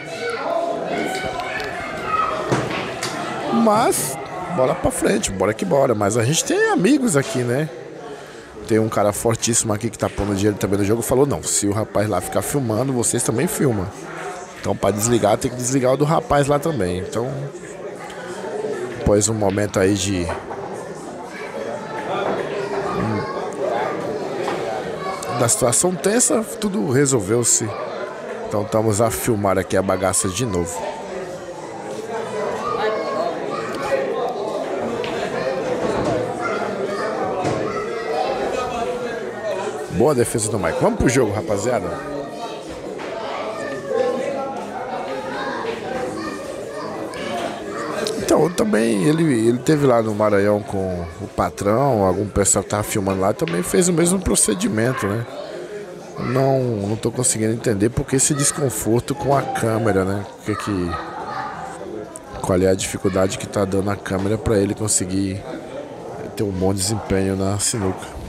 Mas, bora pra frente, bora que bora. Mas a gente tem amigos aqui, né? Tem um cara fortíssimo aqui que tá pondo dinheiro também no jogo. Falou, não, se o rapaz lá ficar filmando, vocês também filmam. Então pra desligar, tem que desligar o do rapaz lá também. Então, depois um momento aí de da situação tensa, tudo resolveu-se. Então estamos a filmar aqui a bagaça de novo. Boa defesa do Michael. Vamos pro jogo, rapaziada. Então, também ele teve lá no Maranhão com o patrão, algum pessoal que tava filmando lá, também fez o mesmo procedimento, né? Não tô conseguindo entender porque esse desconforto com a câmera, né? Qual é a dificuldade que tá dando a câmera para ele conseguir ter um bom desempenho na sinuca.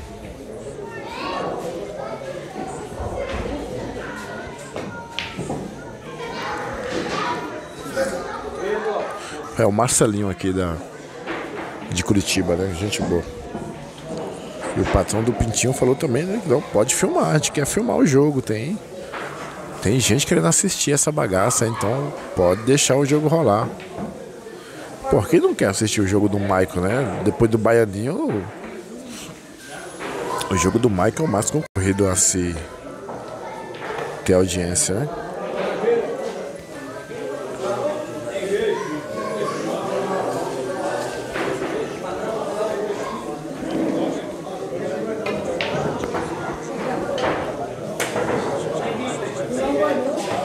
É o Marcelinho aqui de Curitiba, né? Gente boa. E o patrão do Pintinho falou também, né? Não, pode filmar, a gente quer filmar o jogo. Tem gente querendo assistir essa bagaça, então pode deixar o jogo rolar. Por que não quer assistir o jogo do Michael, né? Depois do Baianinho, o jogo do Michael é o mais concorrido a se ter audiência, né?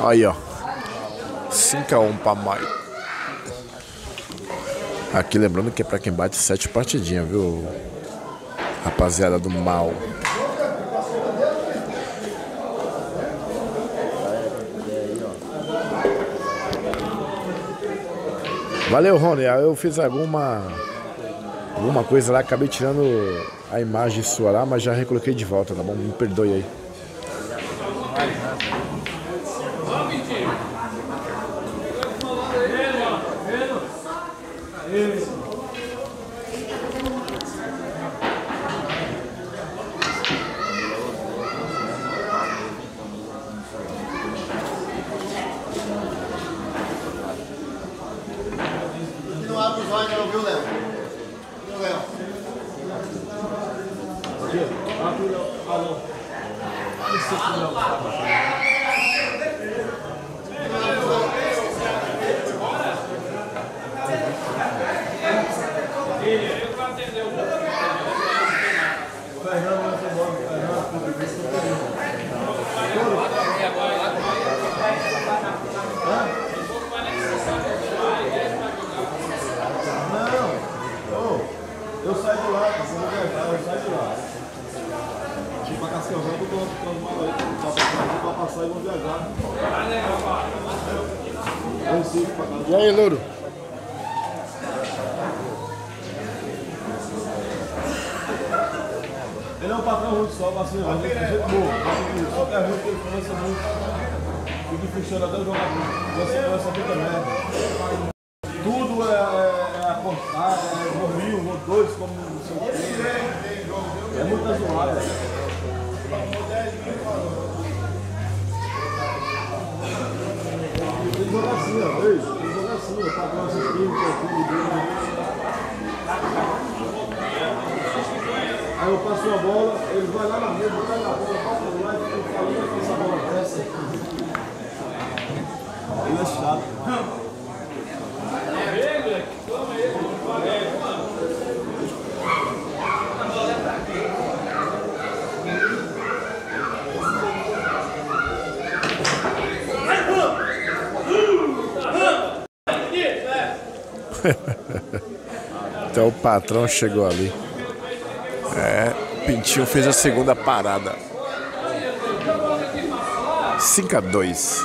Aí, ó. 5-1 pra Maio. Aqui lembrando que é pra quem bate 7 partidinhas, viu? Rapaziada do mal. Valeu, Rony. Eu fiz alguma coisa lá, acabei tirando a imagem sua lá, mas já recoloquei de volta, tá bom? Me perdoe aí. Não abre os olhos não, viu, Léo? Viu, Léo? Eu saio de lá, eu vou viajar, eu saio de lá. Tipo, pra Cascavel, eu tô com as malas aí, pra passar e vou viajar. Eu Recife pra casa. E aí, Louro? Ele é um patrão ruim só, mas assim, a gente boa. Só que a gente tem influência muito. O que funciona até o jogador. Você conhece aqui também. Tudo é apostado, é gol 1000, gol 2, como não sei o quê. É muita zoada. Tem que jogar assim, ó. Tem que jogar assim, ó. Patrão assistindo, que é tudo dele. Aí eu passo a bola, ele vai lá na mesa, vai na bola, passa lá e fica falando que essa bola desce. Ele é chato. Então o patrão chegou ali. Pintinho fez a segunda parada. 5-2.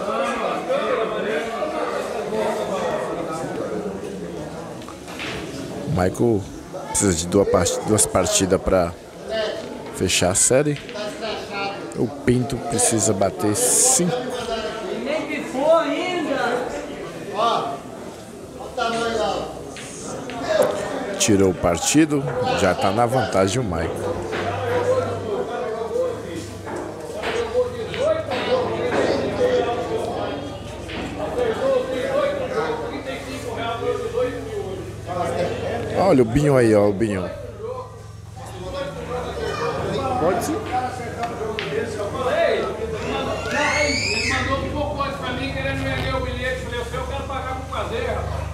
O Michael precisa de duas partidas para fechar a série. O Pinto precisa bater 5. Nem pifou ainda. Ó o tamanho lá. Tirou o partido, já tá na vantagem o Michael. Olha o Binho aí, ó, o Binho. Pode ser. Ele mandou um pouco antes pra mim, querendo vender o bilhete. Falei, eu quero pagar com prazer, rapaz.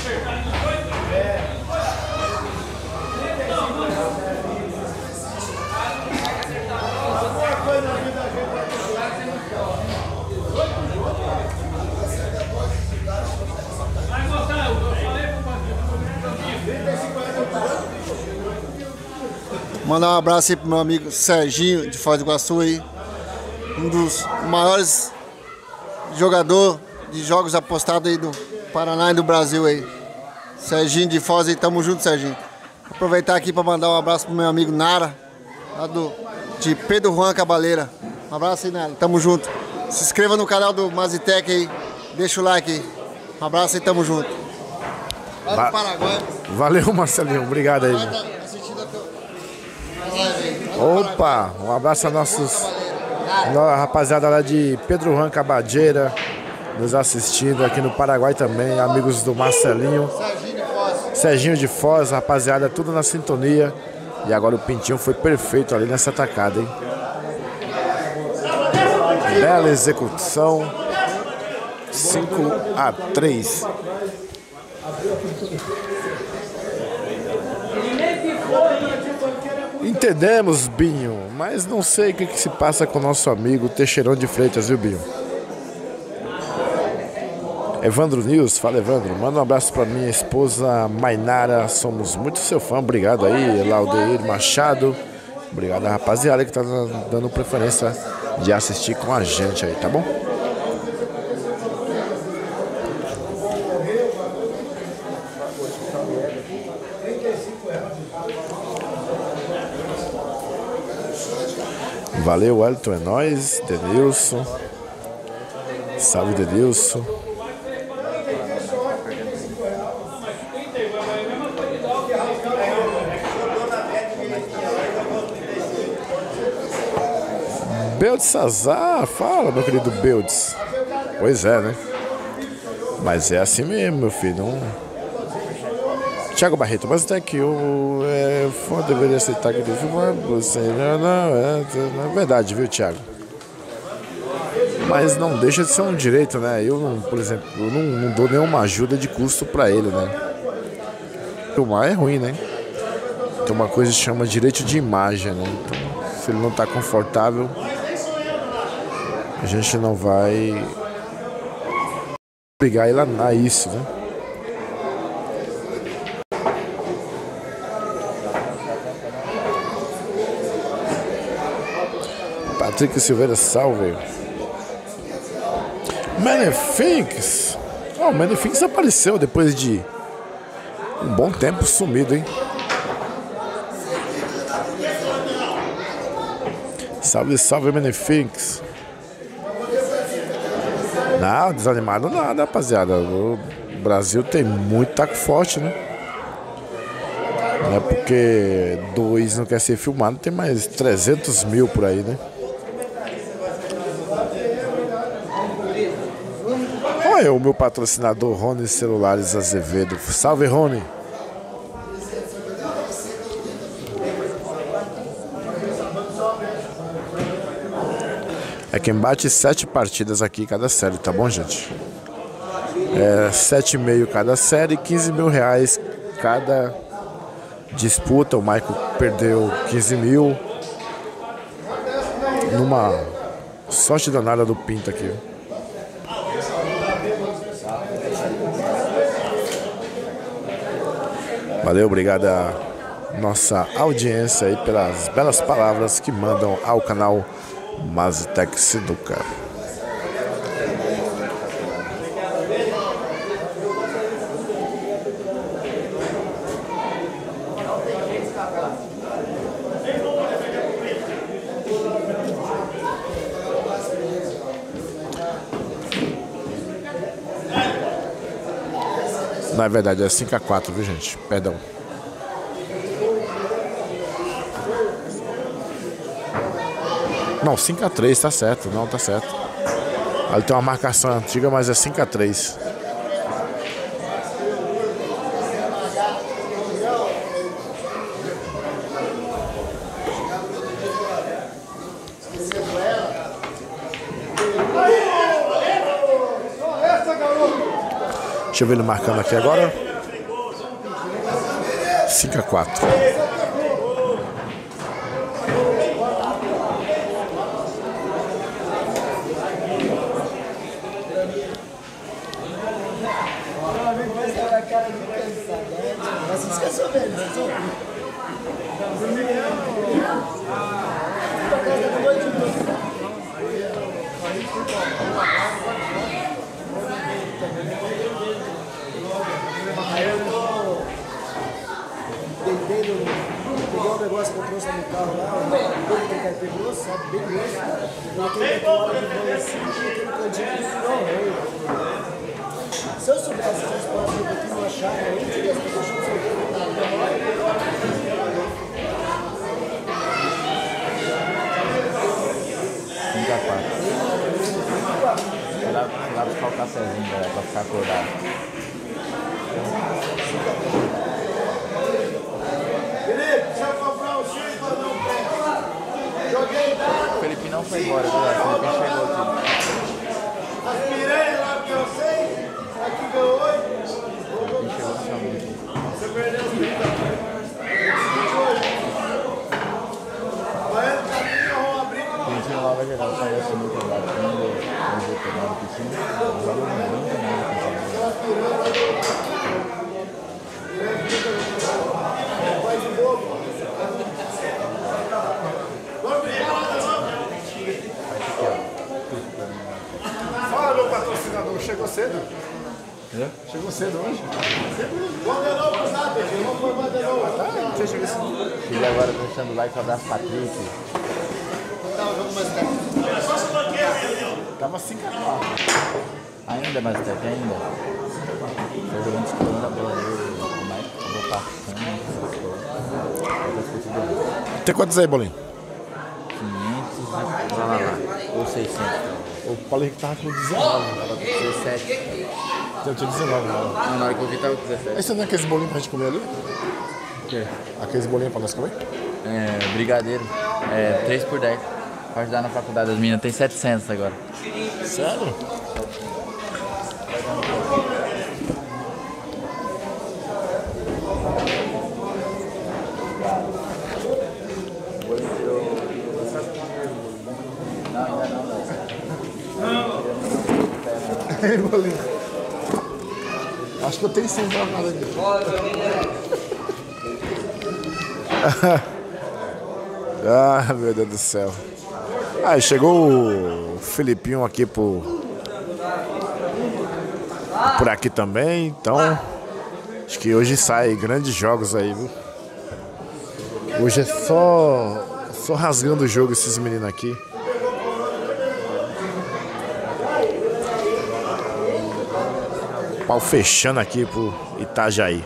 Mandar um abraço aí pro meu amigo Serginho de Foz do Iguaçu aí. Um dos maiores jogadores de jogos apostados aí do Paraná e do Brasil aí. Serginho de Foz aí, tamo junto, Serginho. Vou aproveitar aqui para mandar um abraço pro meu amigo Nara, lá de Pedro Juan Cabaleira. Um abraço aí, Nara, tamo junto. Se inscreva no canal do Mazitec aí, deixa o like aí. Um abraço aí, tamo junto. Vai pro Paraguai. Valeu, Marcelinho, obrigado aí. Opa, um abraço a nossa rapaziada lá de Pedro Juan Cabadeira, nos assistindo aqui no Paraguai também, amigos do Marcelinho, Serginho de Foz, rapaziada, tudo na sintonia. E agora o Pintinho foi perfeito ali nessa atacada, hein? Bela execução. 5-3. Entendemos, Binho, mas não sei o que se passa com o nosso amigo Teixeirão de Freitas, viu, Binho? Evandro News, fala Evandro, manda um abraço para minha esposa Mainara, somos muito seu fã, obrigado aí, Laudeir Machado, obrigado a rapaziada que tá dando preferência de assistir com a gente aí, tá bom? Valeu, Wellington, é nóis, Denilson, salve Denilson. Beldes Sazar, fala meu querido Beldes. Pois é, né? Mas é assim mesmo, meu filho. Não... Thiago Barreto, mas até que o fã deveria aceitar que ele filmar você. Não é verdade, viu, Thiago? Mas não deixa de ser um direito, né? Eu, não, por exemplo, eu não dou nenhuma ajuda de custo pra ele, né? Filmar é ruim, né? Tem uma coisa que chama direito de imagem, né? Então, se ele não tá confortável, a gente não vai obrigar ele a isso, né? Patrick Silveira, salve. Manifix. Oh, o Manifix apareceu depois de um bom tempo sumido, hein? Salve, salve, Manifix. Não, desanimado nada, rapaziada. O Brasil tem muito taco forte, né? Não é porque 2 não quer ser filmado, tem mais 300 mil por aí, né? Olha o meu patrocinador Rony Celulares Azevedo. Salve, Rony. É quem bate 7 partidas aqui cada série, tá bom, gente? É 7,5 cada série, 15 mil reais cada disputa. O Michael perdeu 15 mil. Numa sorte danada do Pinto aqui. Valeu, obrigado a nossa audiência aí pelas belas palavras que mandam ao canal Mazitec Sinuca. Na verdade é 5-4, viu, gente? Perdão. Não, 5-3, tá certo. Não, tá certo. Ali tem uma marcação antiga, mas é 5-3. Deixa eu ver ele marcando aqui agora. 5-4. Mas esqueceu dele, Aí eu peguei um negócio que eu trouxe no carro lá, o que ele pegou, sabe, bem grosso. Eu coloquei aqui hora de banho assim, coloquei no cantinho e não arranho. Se eu soubesse que as portas do aqui não acharam, eu teria essa questão de ser. 5-4. Fui lá buscar o cafezinho, galera, pra ficar acordado. O Felipe não foi embora, galera. O Felipe chegou aqui. Aspirei lá que eu sei. Aqui ganhou hoje. O Felipe chegou finalmente. Você perdeu os 30. 28. Vai entrar vamos abrir. O Felipe lá vai gerar o salário assim, muito legal. Quando eu vou pegar no piscina, eu jogo muito mais no piscina. Fala, meu patrocinador, chegou cedo. Entendeu? Chegou cedo hoje. Cheguei agora deixando o like, um abraço Patrick. Tava 5-4. Ainda, mas até que ainda. Tô jogando escolando a bola dele, mas vou passando. Tem quantos aí, Bolinho? 500, lá. Ou 600. O Paulo Henrique tava com 19. Tava com 17. Eu tinha 19, não. Não, na hora que eu vi tava com 17. Aí você não é aqueles bolinhos pra gente comer ali? O quê? Aqueles bolinhos pra nós comer? É, brigadeiro. É, 3 por 10. Pra ajudar na faculdade das meninas. Tem 700 agora. Sério? Ei, Bolinho. Acho que eu tenho 100 pra nada aqui. Ah, meu Deus do céu. Ah, chegou o Filipinho aqui por aqui também, então acho que hoje sai grandes jogos aí, viu? Hoje é só rasgando o jogo esses meninos aqui. Pau fechando aqui pro Itajaí.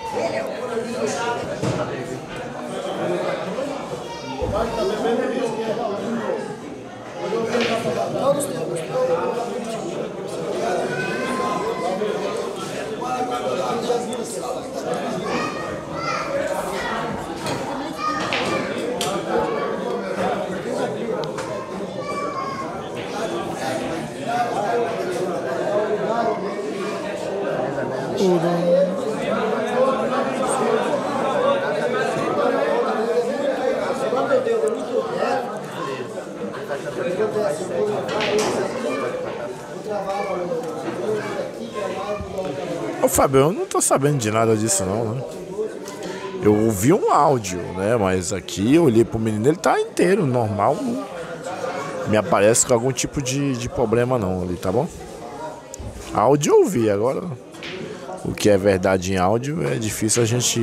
Ô Fábio, eu não tô sabendo de nada disso não, né? Eu ouvi um áudio, né? Mas aqui eu olhei pro menino, ele tá inteiro, normal. Não me aparece com algum tipo de problema não ali, tá bom? Áudio eu ouvi, agora o que é verdade em áudio é difícil a gente...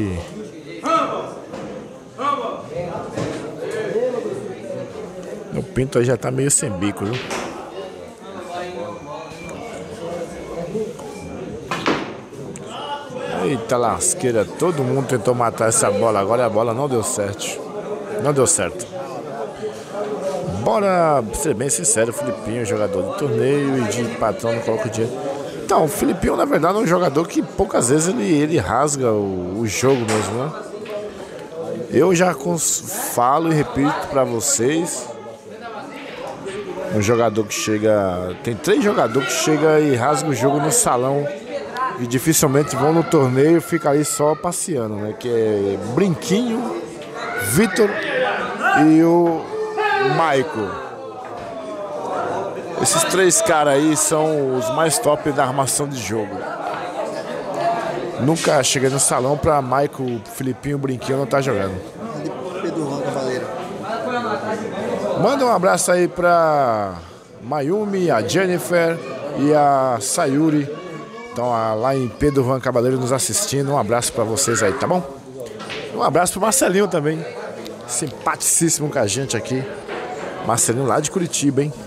O Pinto aí já tá meio sem bico, viu? Eita lasqueira, todo mundo tentou matar essa bola, agora a bola não deu certo. Não deu certo. Bora ser bem sincero, o Filipinho é jogador de torneio e de patrão não coloca o dinheiro. Então, o Filipinho na verdade é um jogador que poucas vezes ele rasga o jogo mesmo, né? Eu já falo e repito pra vocês, um jogador que chega... Tem 3 jogadores que chegam e rasgam o jogo no salão e dificilmente vão no torneio e ficam ali só passeando, né? Que é Brinquinho, Vitor e o Michael. Esses 3 caras aí são os mais top da armação de jogo. Nunca cheguei no salão pra Michael, Filipinho, Brinquinho não tá jogando. Pedro Juan Cavaleiro. Manda um abraço aí pra Mayumi, a Jennifer e a Sayuri. Estão lá em Pedro Juan Cavaleiro nos assistindo. Um abraço pra vocês aí, tá bom? Um abraço pro Marcelinho também. Simpaticíssimo com a gente aqui. Marcelinho lá de Curitiba, hein?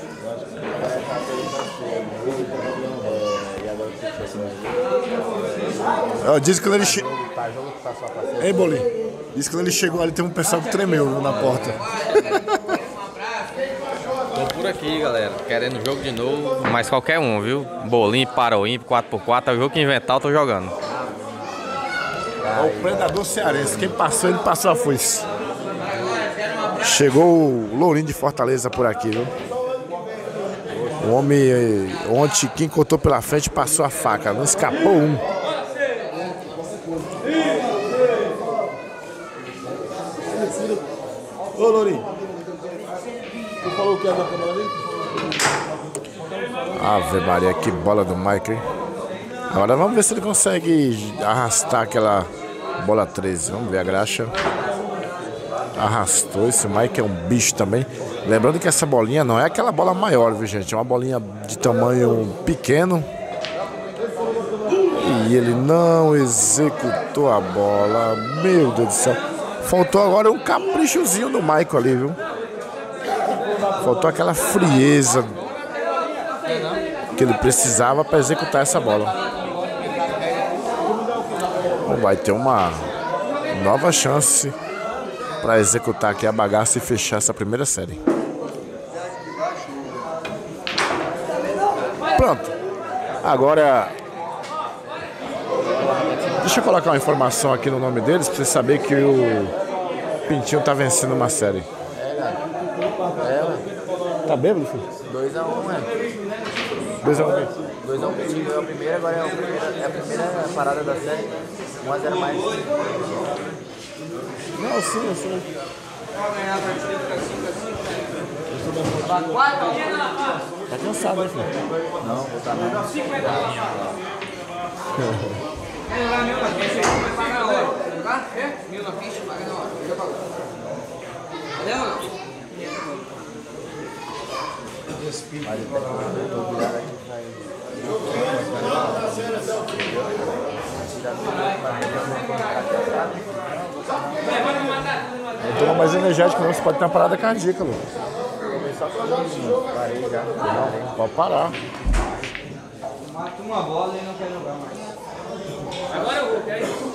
Diz que quando ele chegou. Ei, Bolinho. Diz que quando ele chegou ali tem um pessoal que tremeu na porta. Tô por aqui, galera. Querendo jogo de novo. Mas qualquer um, viu? Bolinho, Paraímpo, 4x4. É o jogo que inventar, eu tô jogando. É o Predador Cearense. Quem passou, ele passou a foice. Chegou o Lourinho de Fortaleza por aqui, viu? O homem ontem, quem cortou pela frente, passou a faca. Não escapou um. Ô, Lourinho. Tu falou o que é da câmera ali? Ave Maria, que bola do Mike, hein? Agora vamos ver se ele consegue arrastar aquela bola 13. Vamos ver a graxa. Arrastou. Esse Mike é um bicho também. Lembrando que essa bolinha não é aquela bola maior, viu, gente? É uma bolinha de tamanho pequeno. E ele não executou a bola. Meu Deus do céu. Faltou agora um caprichozinho no Michael ali, viu? Faltou aquela frieza que ele precisava para executar essa bola. Vai ter uma nova chance para executar aqui a bagaça e fechar essa primeira série. Pronto. Agora, deixa eu colocar uma informação aqui no nome deles para você saber que o Pintinho tá vencendo uma série. Tá bêbado, filho? 2-1, né? 2-1. 2-1, o Pintinho ganhou a primeira, agora é a primeira parada da série. 1-0 mais. Não, sim, eu sei. Tá cansado, hein, filho? Não, vou estar não. Mil na ficha, paga na hora. Já pagou. Valeu, mano? Não toma mais energético não, você pode ter uma parada cardíaca, Lu. Parei já. Não, pode parar. Mata uma bola e não quer jogar mais. Agora eu vou, quer isso?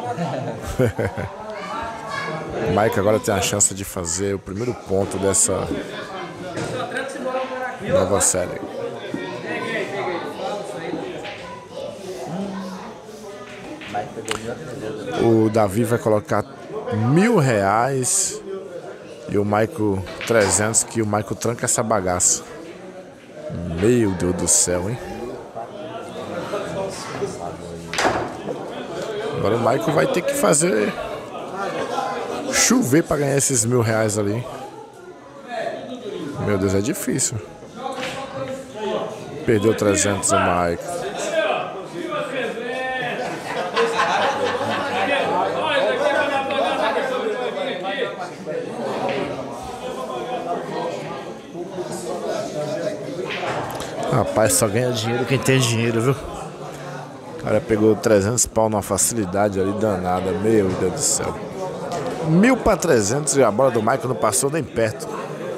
O Mike agora tem a chance de fazer o primeiro ponto dessa nova série. O Davi vai colocar R$1.000 e o Michael 300, que o Michael tranca essa bagaça. Meu Deus do céu, hein? Agora o Michael vai ter que fazer chover para ganhar esses R$1.000 ali. Meu Deus, é difícil. Perdeu 300 o Michael. Rapaz, só ganha dinheiro quem tem dinheiro, viu? O cara pegou 300 pau numa facilidade ali danada. Meu Deus do céu. 1.000 para 300 e a bola do Michael não passou nem perto.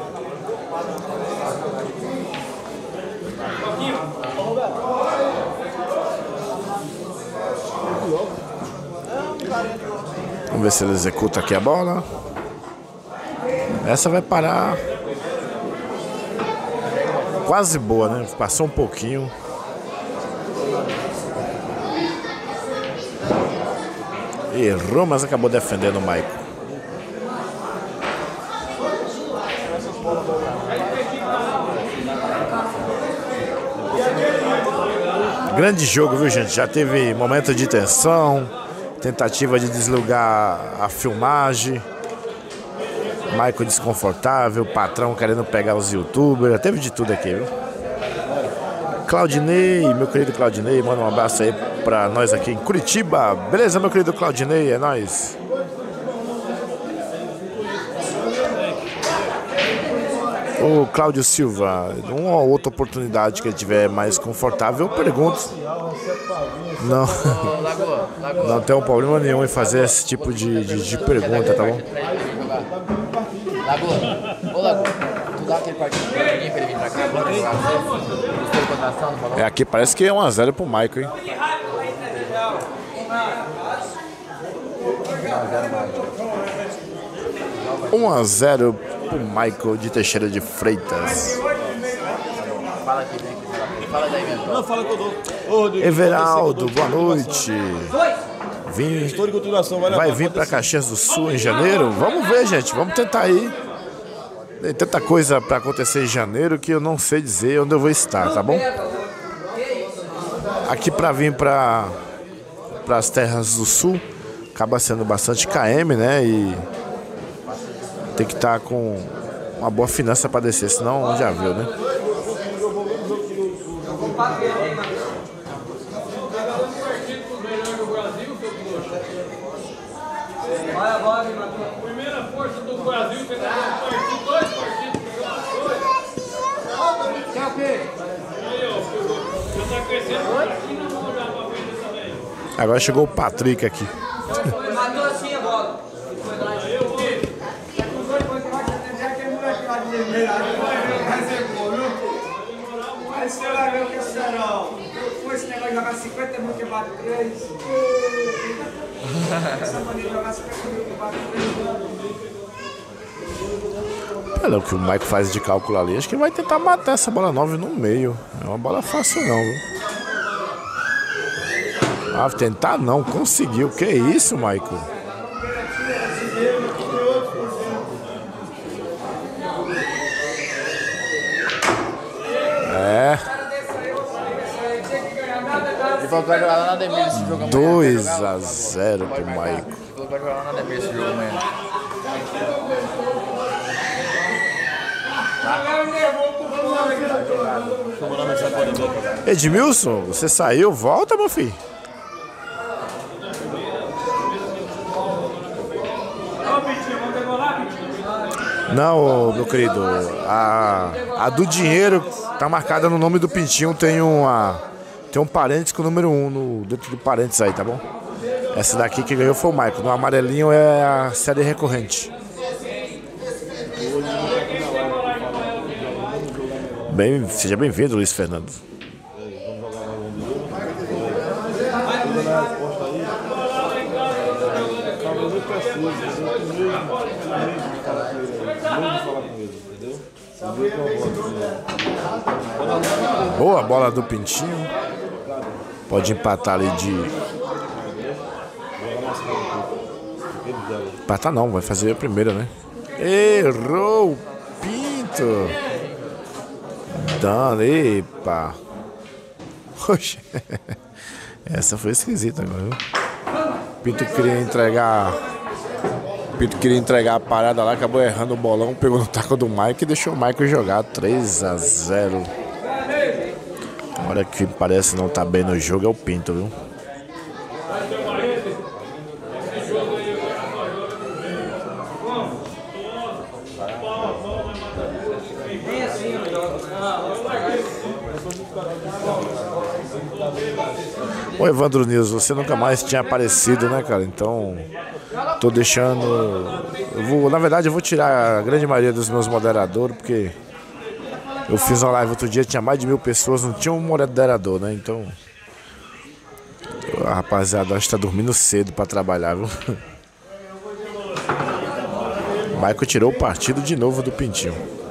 Vamos ver se ele executa aqui a bola. Essa vai parar. Quase boa, né? Passou um pouquinho. Errou, mas acabou defendendo o Michael. Grande jogo, viu, gente? Já teve momento de tensão, tentativa de desligar a filmagem. Michael desconfortável, patrão querendo pegar os youtubers, já teve de tudo aqui, viu? Claudinei, meu querido Claudinei, manda um abraço aí pra nós aqui em Curitiba. Beleza, meu querido Claudinei, é nóis. O Cláudio Silva, uma ou outra oportunidade que ele tiver mais confortável, eu pergunto. Não, não tem um problema nenhum em fazer esse tipo de pergunta, tá bom? Lagoa, ô Lagoa, tu dá aquele partido pra ele vir pra cá, bora jogar você? É, aqui parece que é 1-0 pro Michael, hein? 1-0 pro Michael de Teixeira de Freitas. Fala aqui, vem aqui, fala daí mesmo. Não, fala que eu dou. Everaldo, boa noite. Vai vir para Caxias do Sul em janeiro? Vamos ver, gente. Vamos tentar ir. Tem tanta coisa para acontecer em janeiro que eu não sei dizer onde eu vou estar, tá bom? Aqui para vir para as terras do Sul acaba sendo bastante KM, né? E tem que estar com uma boa finança para descer, senão já viu, né? títulos melhores do Brasil, seu trouxa. Vai agora, me matou. Primeira força do Brasil, você tá partido, 2 partidos. Quer o quê? Aí, ó, já tá crescendo aqui na mão já pra frente também. Agora chegou o Patrick aqui. Matou assim a bola. Esse cara viu que é serão. Com esse negócio de jogar 50 mil que bate 3. Essa maneira de jogar 50 mil que bate 3. Olha o que o Mike faz de cálculo ali. Acho que vai tentar matar essa bola 9 no meio. Não é uma bola fácil não, viu? Ah, tentar não, conseguiu. Que isso, Michael? É. Ele falou que vai jogar lá na Ademir esse jogo amanhã. 2-0 pro Michael. Ele falou que vai jogar lá na Ademir esse jogo amanhã. Edmilson, você saiu? Volta, meu filho. Não, meu querido. A do dinheiro tá marcada no nome do Pintinho. Tem um parênteses com o número 1 dentro do parênteses aí, tá bom? Essa daqui que ganhou foi o Michael. No amarelinho é a série recorrente. Seja bem-vindo, Luiz Fernando. Boa bola do Pintinho. Pode empatar ali de... Empatar não, vai fazer a primeira, né? Errou o Pinto. Dano, epa. Oxe. Essa foi esquisita agora, viu? Pinto queria entregar a parada lá, acabou errando o bolão, pegou no taco do Mike e deixou o Michael jogar 3-0. Agora que parece não tá bem no jogo é o Pinto, viu? Ô Evandro Nils, você nunca mais tinha aparecido, né, cara? Então, tô deixando... na verdade, eu vou tirar a grande maioria dos meus moderadores, porque eu fiz uma live outro dia, tinha mais de 1000 pessoas, não tinha um moderador, né? Então, a rapaziada acho que tá dormindo cedo pra trabalhar, viu? Michael tirou o partido de novo do Pintinho.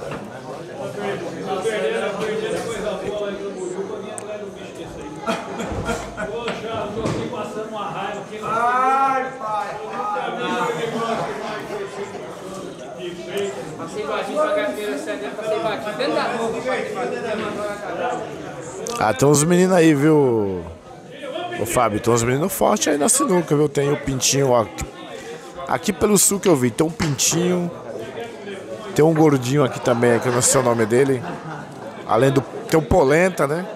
Ah, tem uns meninos aí, viu? Ô Fábio, tem uns meninos fortes aí na sinuca, viu? Tem o Pintinho, ó. Aqui pelo sul que eu vi, tem um Pintinho. Tem um gordinho aqui também, que eu não sei o nome dele. Além do... Tem um Polenta, né?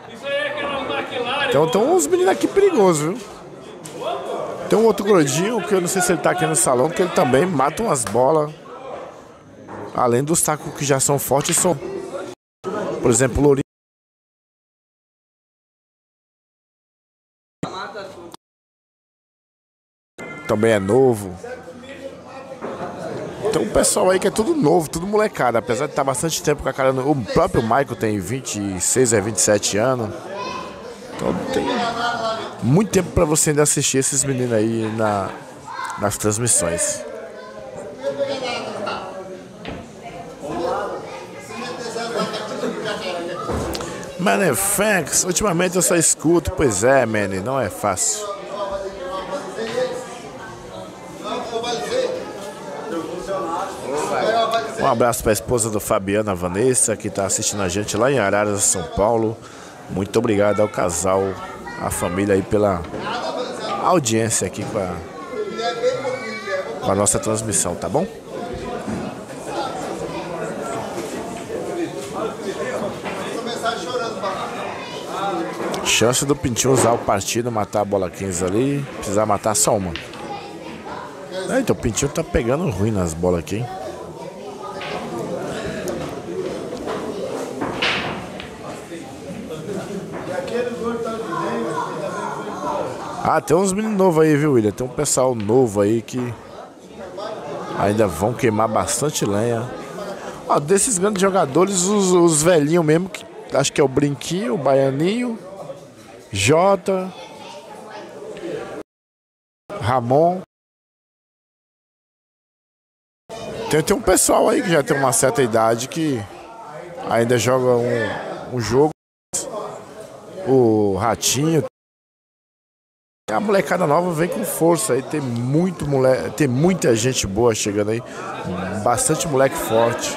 Então tem uns meninos aqui perigosos, viu? Tem um outro gordinho, que eu não sei se ele tá aqui no salão, que ele também mata umas bolas. Além dos tacos que já são fortes, são... Por exemplo, o Lourinho. Também é novo. Tem um pessoal aí que é tudo novo, tudo molecada. Apesar de estar bastante tempo com a cara... O próprio Michael tem 26 a 27 anos. Então tem muito tempo pra você ainda assistir esses meninos aí nas transmissões. Manifex, ultimamente eu só escuto. Pois é, man, não é fácil. Um abraço para a esposa do Fabiano, a Vanessa, que está assistindo a gente lá em Araras, São Paulo. Muito obrigado ao casal, à família aí pela audiência aqui com a nossa transmissão, tá bom? Essa mensagem chorando, papai. Chance do Pintinho usar o partido, matar a bola 15 ali. Precisar matar só uma. Então o Pintinho tá pegando ruim nas bolas aqui, hein? Ah, tem uns meninos novos aí, viu, William? Tem um pessoal novo aí que ainda vão queimar bastante lenha. Ó, desses grandes jogadores, os velhinhos mesmo, que acho que é o Brinquinho, o Baianinho, Jota, Ramon. Tem um pessoal aí que já tem uma certa idade que ainda joga um jogo. O Ratinho. A molecada nova vem com força aí, tem muita gente boa chegando aí, bastante moleque forte.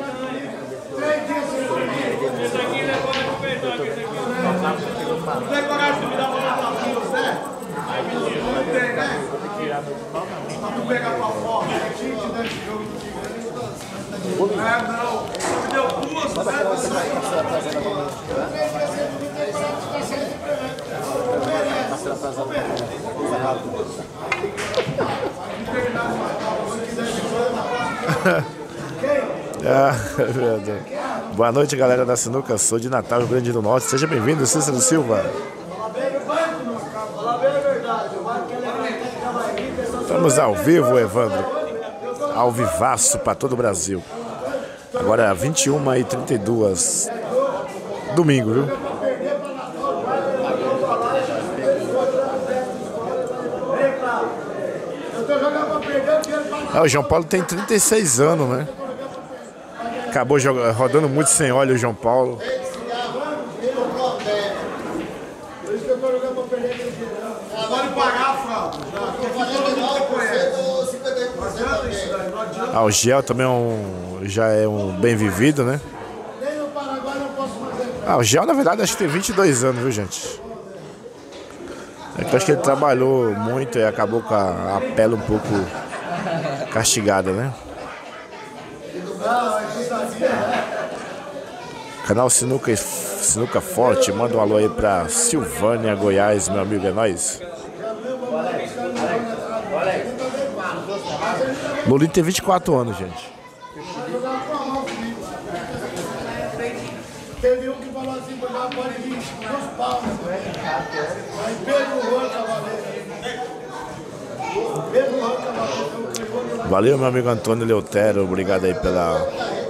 Boa noite, galera da Sinuca. Sou de Natal, Rio Grande do Norte. Seja bem-vindo, Cícero Silva. Estamos ao vivo, Evandro. Ao vivaço para todo o Brasil. Agora 21h32. Domingo, viu? O João Paulo tem 36 anos, né? Acabou rodando muito sem óleo o João Paulo. O Giel também já é um bem vivido, né? O Giel, na verdade, acho que tem 22 anos, viu, gente? É que eu acho que ele trabalhou muito e acabou com a pele um pouco castigada, né? Canal Sinuca Forte, manda um alô aí pra Silvânia, Goiás, meu amigo, é nóis. Lolinho tem 24 anos, gente. Teve um que falou assim, pode vir nos palmas. Aí Pedro Juan Cavaleiro. Valeu, meu amigo Antônio Leotero, obrigado aí pela...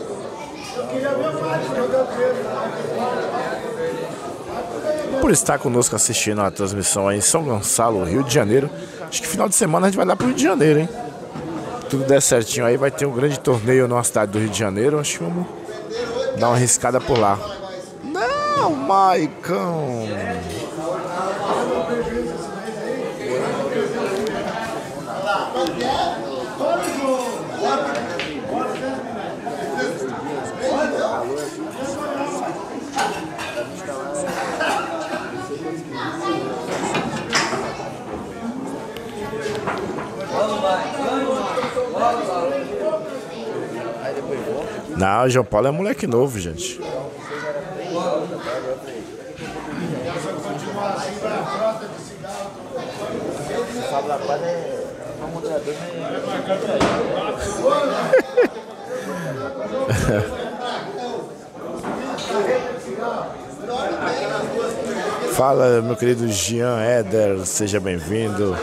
por estar conosco assistindo a transmissão aí em São Gonçalo, Rio de Janeiro. Acho que final de semana a gente vai lá pro Rio de Janeiro, hein? Tudo der certinho aí, vai ter um grande torneio na cidade do Rio de Janeiro. Acho que vamos dar uma arriscada por lá. Não, Maicão! Não, o João Paulo é moleque novo, gente. Fala, meu querido Jean Éder, seja bem-vindo.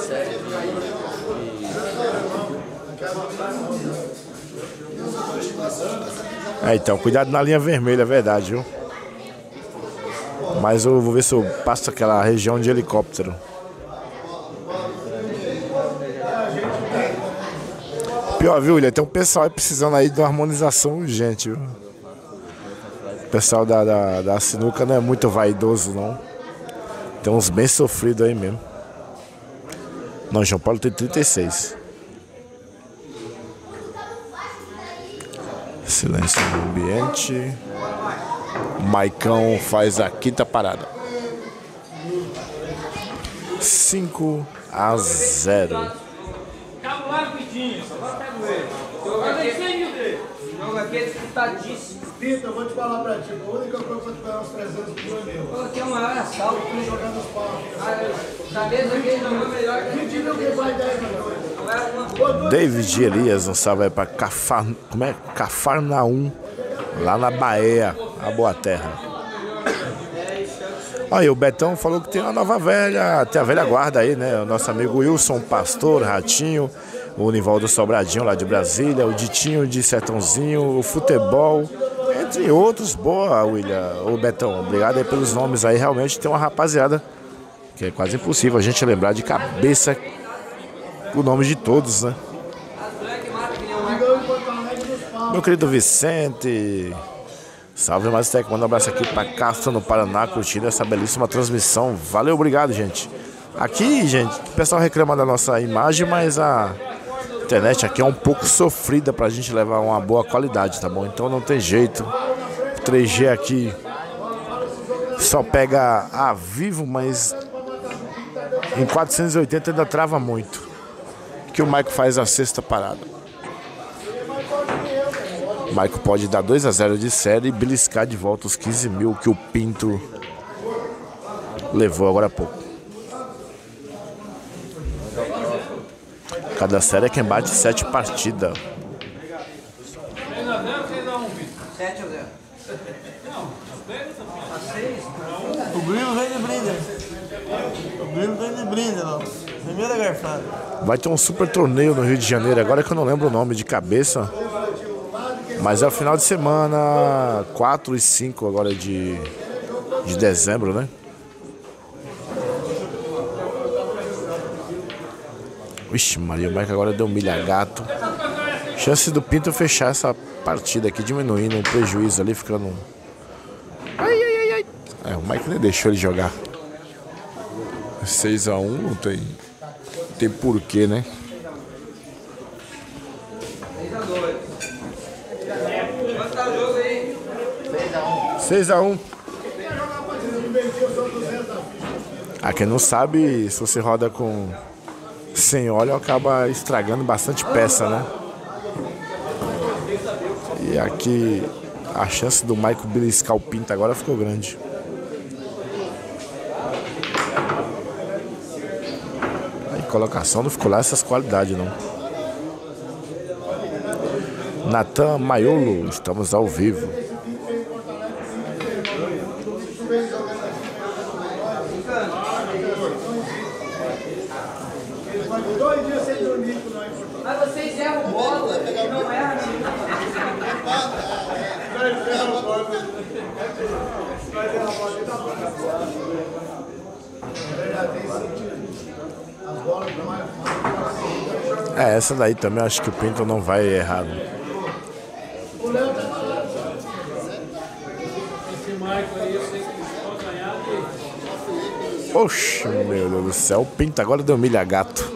Então, cuidado na linha vermelha, é verdade, viu? Mas eu vou ver se eu passo aquela região de helicóptero. Pior, viu, William? Tem um pessoal aí precisando aí de uma harmonização urgente, viu? O pessoal da sinuca não é muito vaidoso, não. Tem uns bem sofridos aí mesmo. Não, João Paulo tem 36. Silêncio no ambiente. Maicão faz a quinta parada. 5-0. Calma lá, Pitinho. Agora pega ele. Joga aqui. aquele disputadíssimo. Pita, eu vou te falar pra ti, a única coisa que eu vou te pegar uns 300 quilos é meu. Coloquei o maior assalto. Tô jogando os pau. Cabeça aqui jogou melhor que Que time alguém vai 10 milhões? David Elias, um salve aí pra Cafarnaum, lá na Bahia, a Boa Terra. Aí o Betão falou que tem uma nova velha, tem a velha guarda aí, né? O nosso amigo Wilson Pastor, Ratinho, o Nivaldo Sobradinho lá de Brasília, o Ditinho de Sertãozinho, o Futebol, entre outros. Boa, William. Ô Betão, obrigado aí pelos nomes aí. Realmente tem uma rapaziada que é quase impossível a gente lembrar de cabeça o nome de todos, né? Meu querido Vicente, salve Maztec, manda um abraço aqui para Castro, no Paraná, curtindo essa belíssima transmissão. Valeu, obrigado, gente. Aqui, gente, o pessoal reclama da nossa imagem, mas a internet aqui é um pouco sofrida pra gente levar uma boa qualidade, tá bom? Então não tem jeito. O 3G aqui só pega a vivo, mas em 480 ainda trava muito. Que o Maico faz a sexta parada. O Maico pode dar 2-0 de série e beliscar de volta os 15 mil que o Pinto levou agora há pouco. Cada série é quem bate 7 partidas. 3 a 0 ou 3 a 1, Vitor? 7 a 0. Não, pega essa porra. O Grilo vem de brinde. O Grilo vem de brinde, não. Primeira garfada. Vai ter um super torneio no Rio de Janeiro, agora que eu não lembro o nome de cabeça. Mas é o final de semana 4 e 5 agora de dezembro, né? Vixe Maria, o Mike agora deu milha gato. Chance do Pinto fechar essa partida aqui, diminuindo o prejuízo ali, ficando... Ai, ai, ai, ai. É, o Mike nem deixou ele jogar. 6 a 1, não tem porquê, né? 6 a 2. Quanto tá o jogo aí? 6 a 1. Ah, quem não sabe, se você roda com sem óleo, acaba estragando bastante peça, né? E aqui a chance do Maico beliscar o Pinto agora ficou grande. A colocação não ficou lá essas qualidades, não. Natan Maiolo, estamos ao vivo. Mas vocês erram bola, e não erram É, essa daí também acho que o Pinto não vai errar. Esse Maico aí, eu sei que pode ganhar. Oxe, meu Deus do céu, o Pinto agora deu milha gato.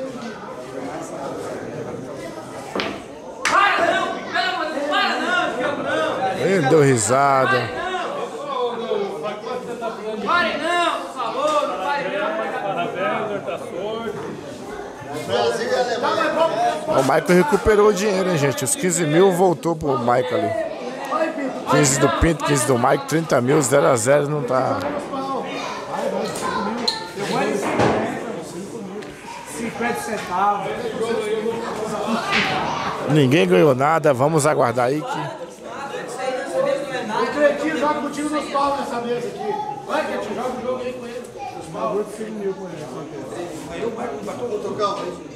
Ele deu risada. Pare não, por favor, não pare não. Parabéns, tá sorte. O Maico recuperou o dinheiro, hein, gente? Os 15 mil voltou pro Maico ali. 15 do Pinto, 15 do Maico, 30 mil, 0-0 não tá. 50 centavos. Ninguém ganhou nada, vamos aguardar aí que. O Cretinho joga contigo nos paus nessa mesa aqui. Vai, Cretinho, joga o jogo aí com ele. Os bagulhos de 5 mil com ele. Aí o Marco bateu o trocão.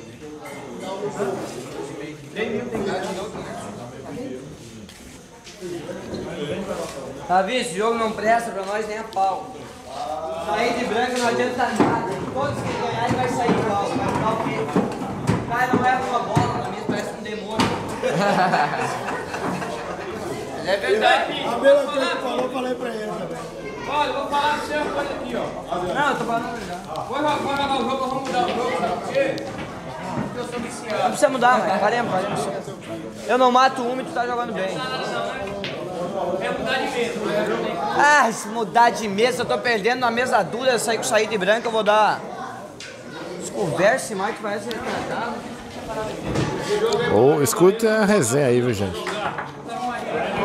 3 mil tem que Davi, esse jogo não presta pra nós nem a pau. Sair de branco não adianta nada. Todos que ganharem vai sair igual. Vai ficar o quê? O cara não erra uma bola na mesa, parece um demônio. É verdade. A mesma coisa que falou, falei pra ele também. Olha, eu vou falar pra você uma coisa aqui, ó. Não, eu tô falando já. Vou jogar o jogo, vamos mudar o jogo, sabe por quê? Porque eu sou viciado. Não precisa mudar, mas paremos. Eu não mato um e tu tá jogando bem. É mudar de mesa. Ah, se mudar de mesa, eu tô perdendo na mesa dura, eu sair de branco, eu vou dar... Converse mais que parece retratado. Ou escuta a resenha aí, viu, gente?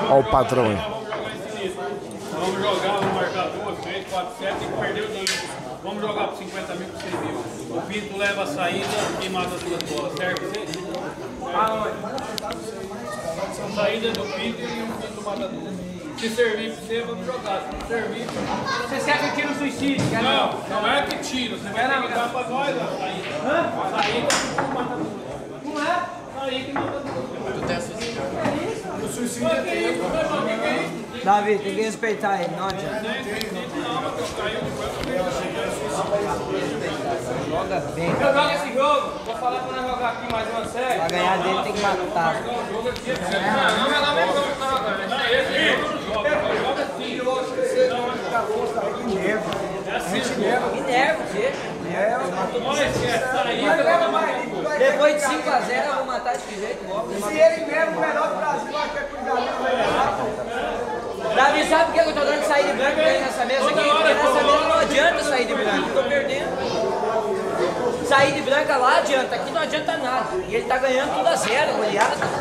Olha o patrão aí. Vamos jogar, vamos marcar 2, 3, 4, 7, tem que perder o dinheiro. Vamos jogar por 50 mil, por 100 mil. O Pinto leva a saída e mata as duas bolas, certo? Aonde? Saída do Pinto e um Pinto mata duas. Se servir pra você, vamos jogar. Se não servir... Você quer que tire o suicídio? Não, não é que tira. Você vai jogar pra nós a saída. A saída que mata duas. Não é? Saída que mata duas. Tu tem a suicídio. O suicídio é isso. Davi, tem que respeitar ele, não adianta. Joga bem. Eu jogo esse jogo, vou falar pra nós jogar aqui mais uma série. Pra ganhar dele tem que matar. Não, não é lá mesmo que eu tô jogando. Minerva, quê? Depois de 5 a 0 eu vou matar de jeito logo. Se ele mesmo, o melhor do Brasil, acho que é cuidado. Davi, sabe por que eu tô dando sair de branco aí nessa mesa aqui? Porque nessa mesa não adianta sair de branco, eu tô perdendo. Sair de branca lá adianta, aqui não adianta nada. E ele tá ganhando tudo a 0, goleada tá.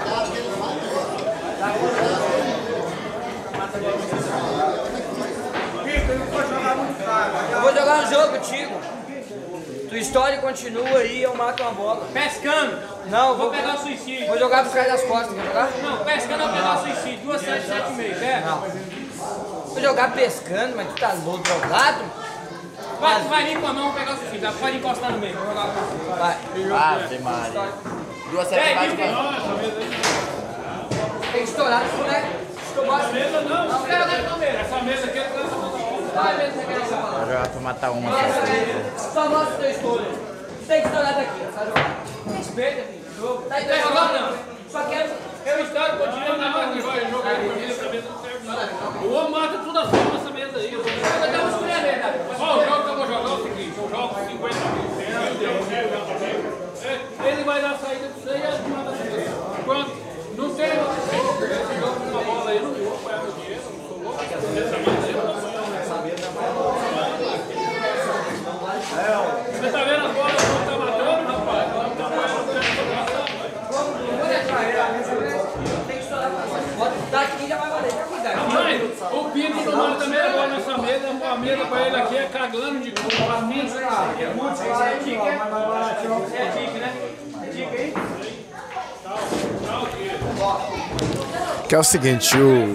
Eu vou jogar um jogo contigo. Tua história continua aí, eu mato uma bola. Pescando. Não, Vou pegar o suicídio. Vou jogar pro cara das costas, quer jogar? Não, pescando eu vou pegar o suicídio. 2, 7, 7 e meio, é? Não. Vou jogar pescando, mas tu tá louco, drogado? Vai, tu vai vir com a mão pegar o suicídio, pode encostar no meio. Vou jogar com você. Vai. Ave Maria. 2 a 7 bate quem? Tem que estourar, né? Essa mesa não. Essa mesa aqui é Vai mesmo, você quer essa Vou palavra. jogar pra matar uma. Só mostra o teu estouro. Tem que estourar daqui, tá jogando? respeita, filho. Jogo. Tá Tá jogando não. Só quero... Eu estou continuando na mão aqui. Vai jogar pra mim, essa mesa não serve nada. O homem mata tudo as formas nessa mesa aí. Eu tenho uma escolha ali, né? Ó, o jogo que eu vou jogar é o seguinte, eu jogo 50 mil. Ele vai dar a saída pra você e as manda você. Pronto. Não tem esse jogo com uma bola aí, não vou apoiar meu dinheiro, não sou louco. Essa mesa aí, você tá vendo as bolas que não tá matando, rapaz? Não tá apoiando o Tem que estourar pra você. Daqui já vai valer, daqui, daqui. Mas o Pinto tomando também agora nessa mesa, a mesa pra ele aqui é cagando de tudo. Pra mim, É dica, né? É dica aí? Que é o seguinte,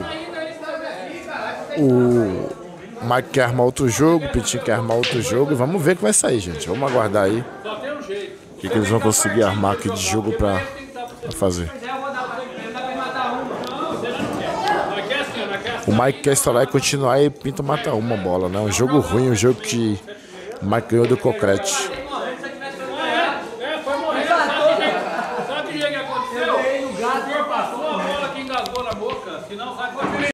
o Mike quer armar outro jogo, o Pitinho quer armar outro jogo. E vamos ver o que vai sair, gente. Vamos aguardar aí só tem um jeito. o que eles vão conseguir armar aqui de jogo pra fazer. Eu vou dar pra ele, dá pra matar um. O Mike quer estourar e continuar e Pinto mata uma bola, né? Um jogo ruim, um jogo que o Mike ganhou do Cocrete.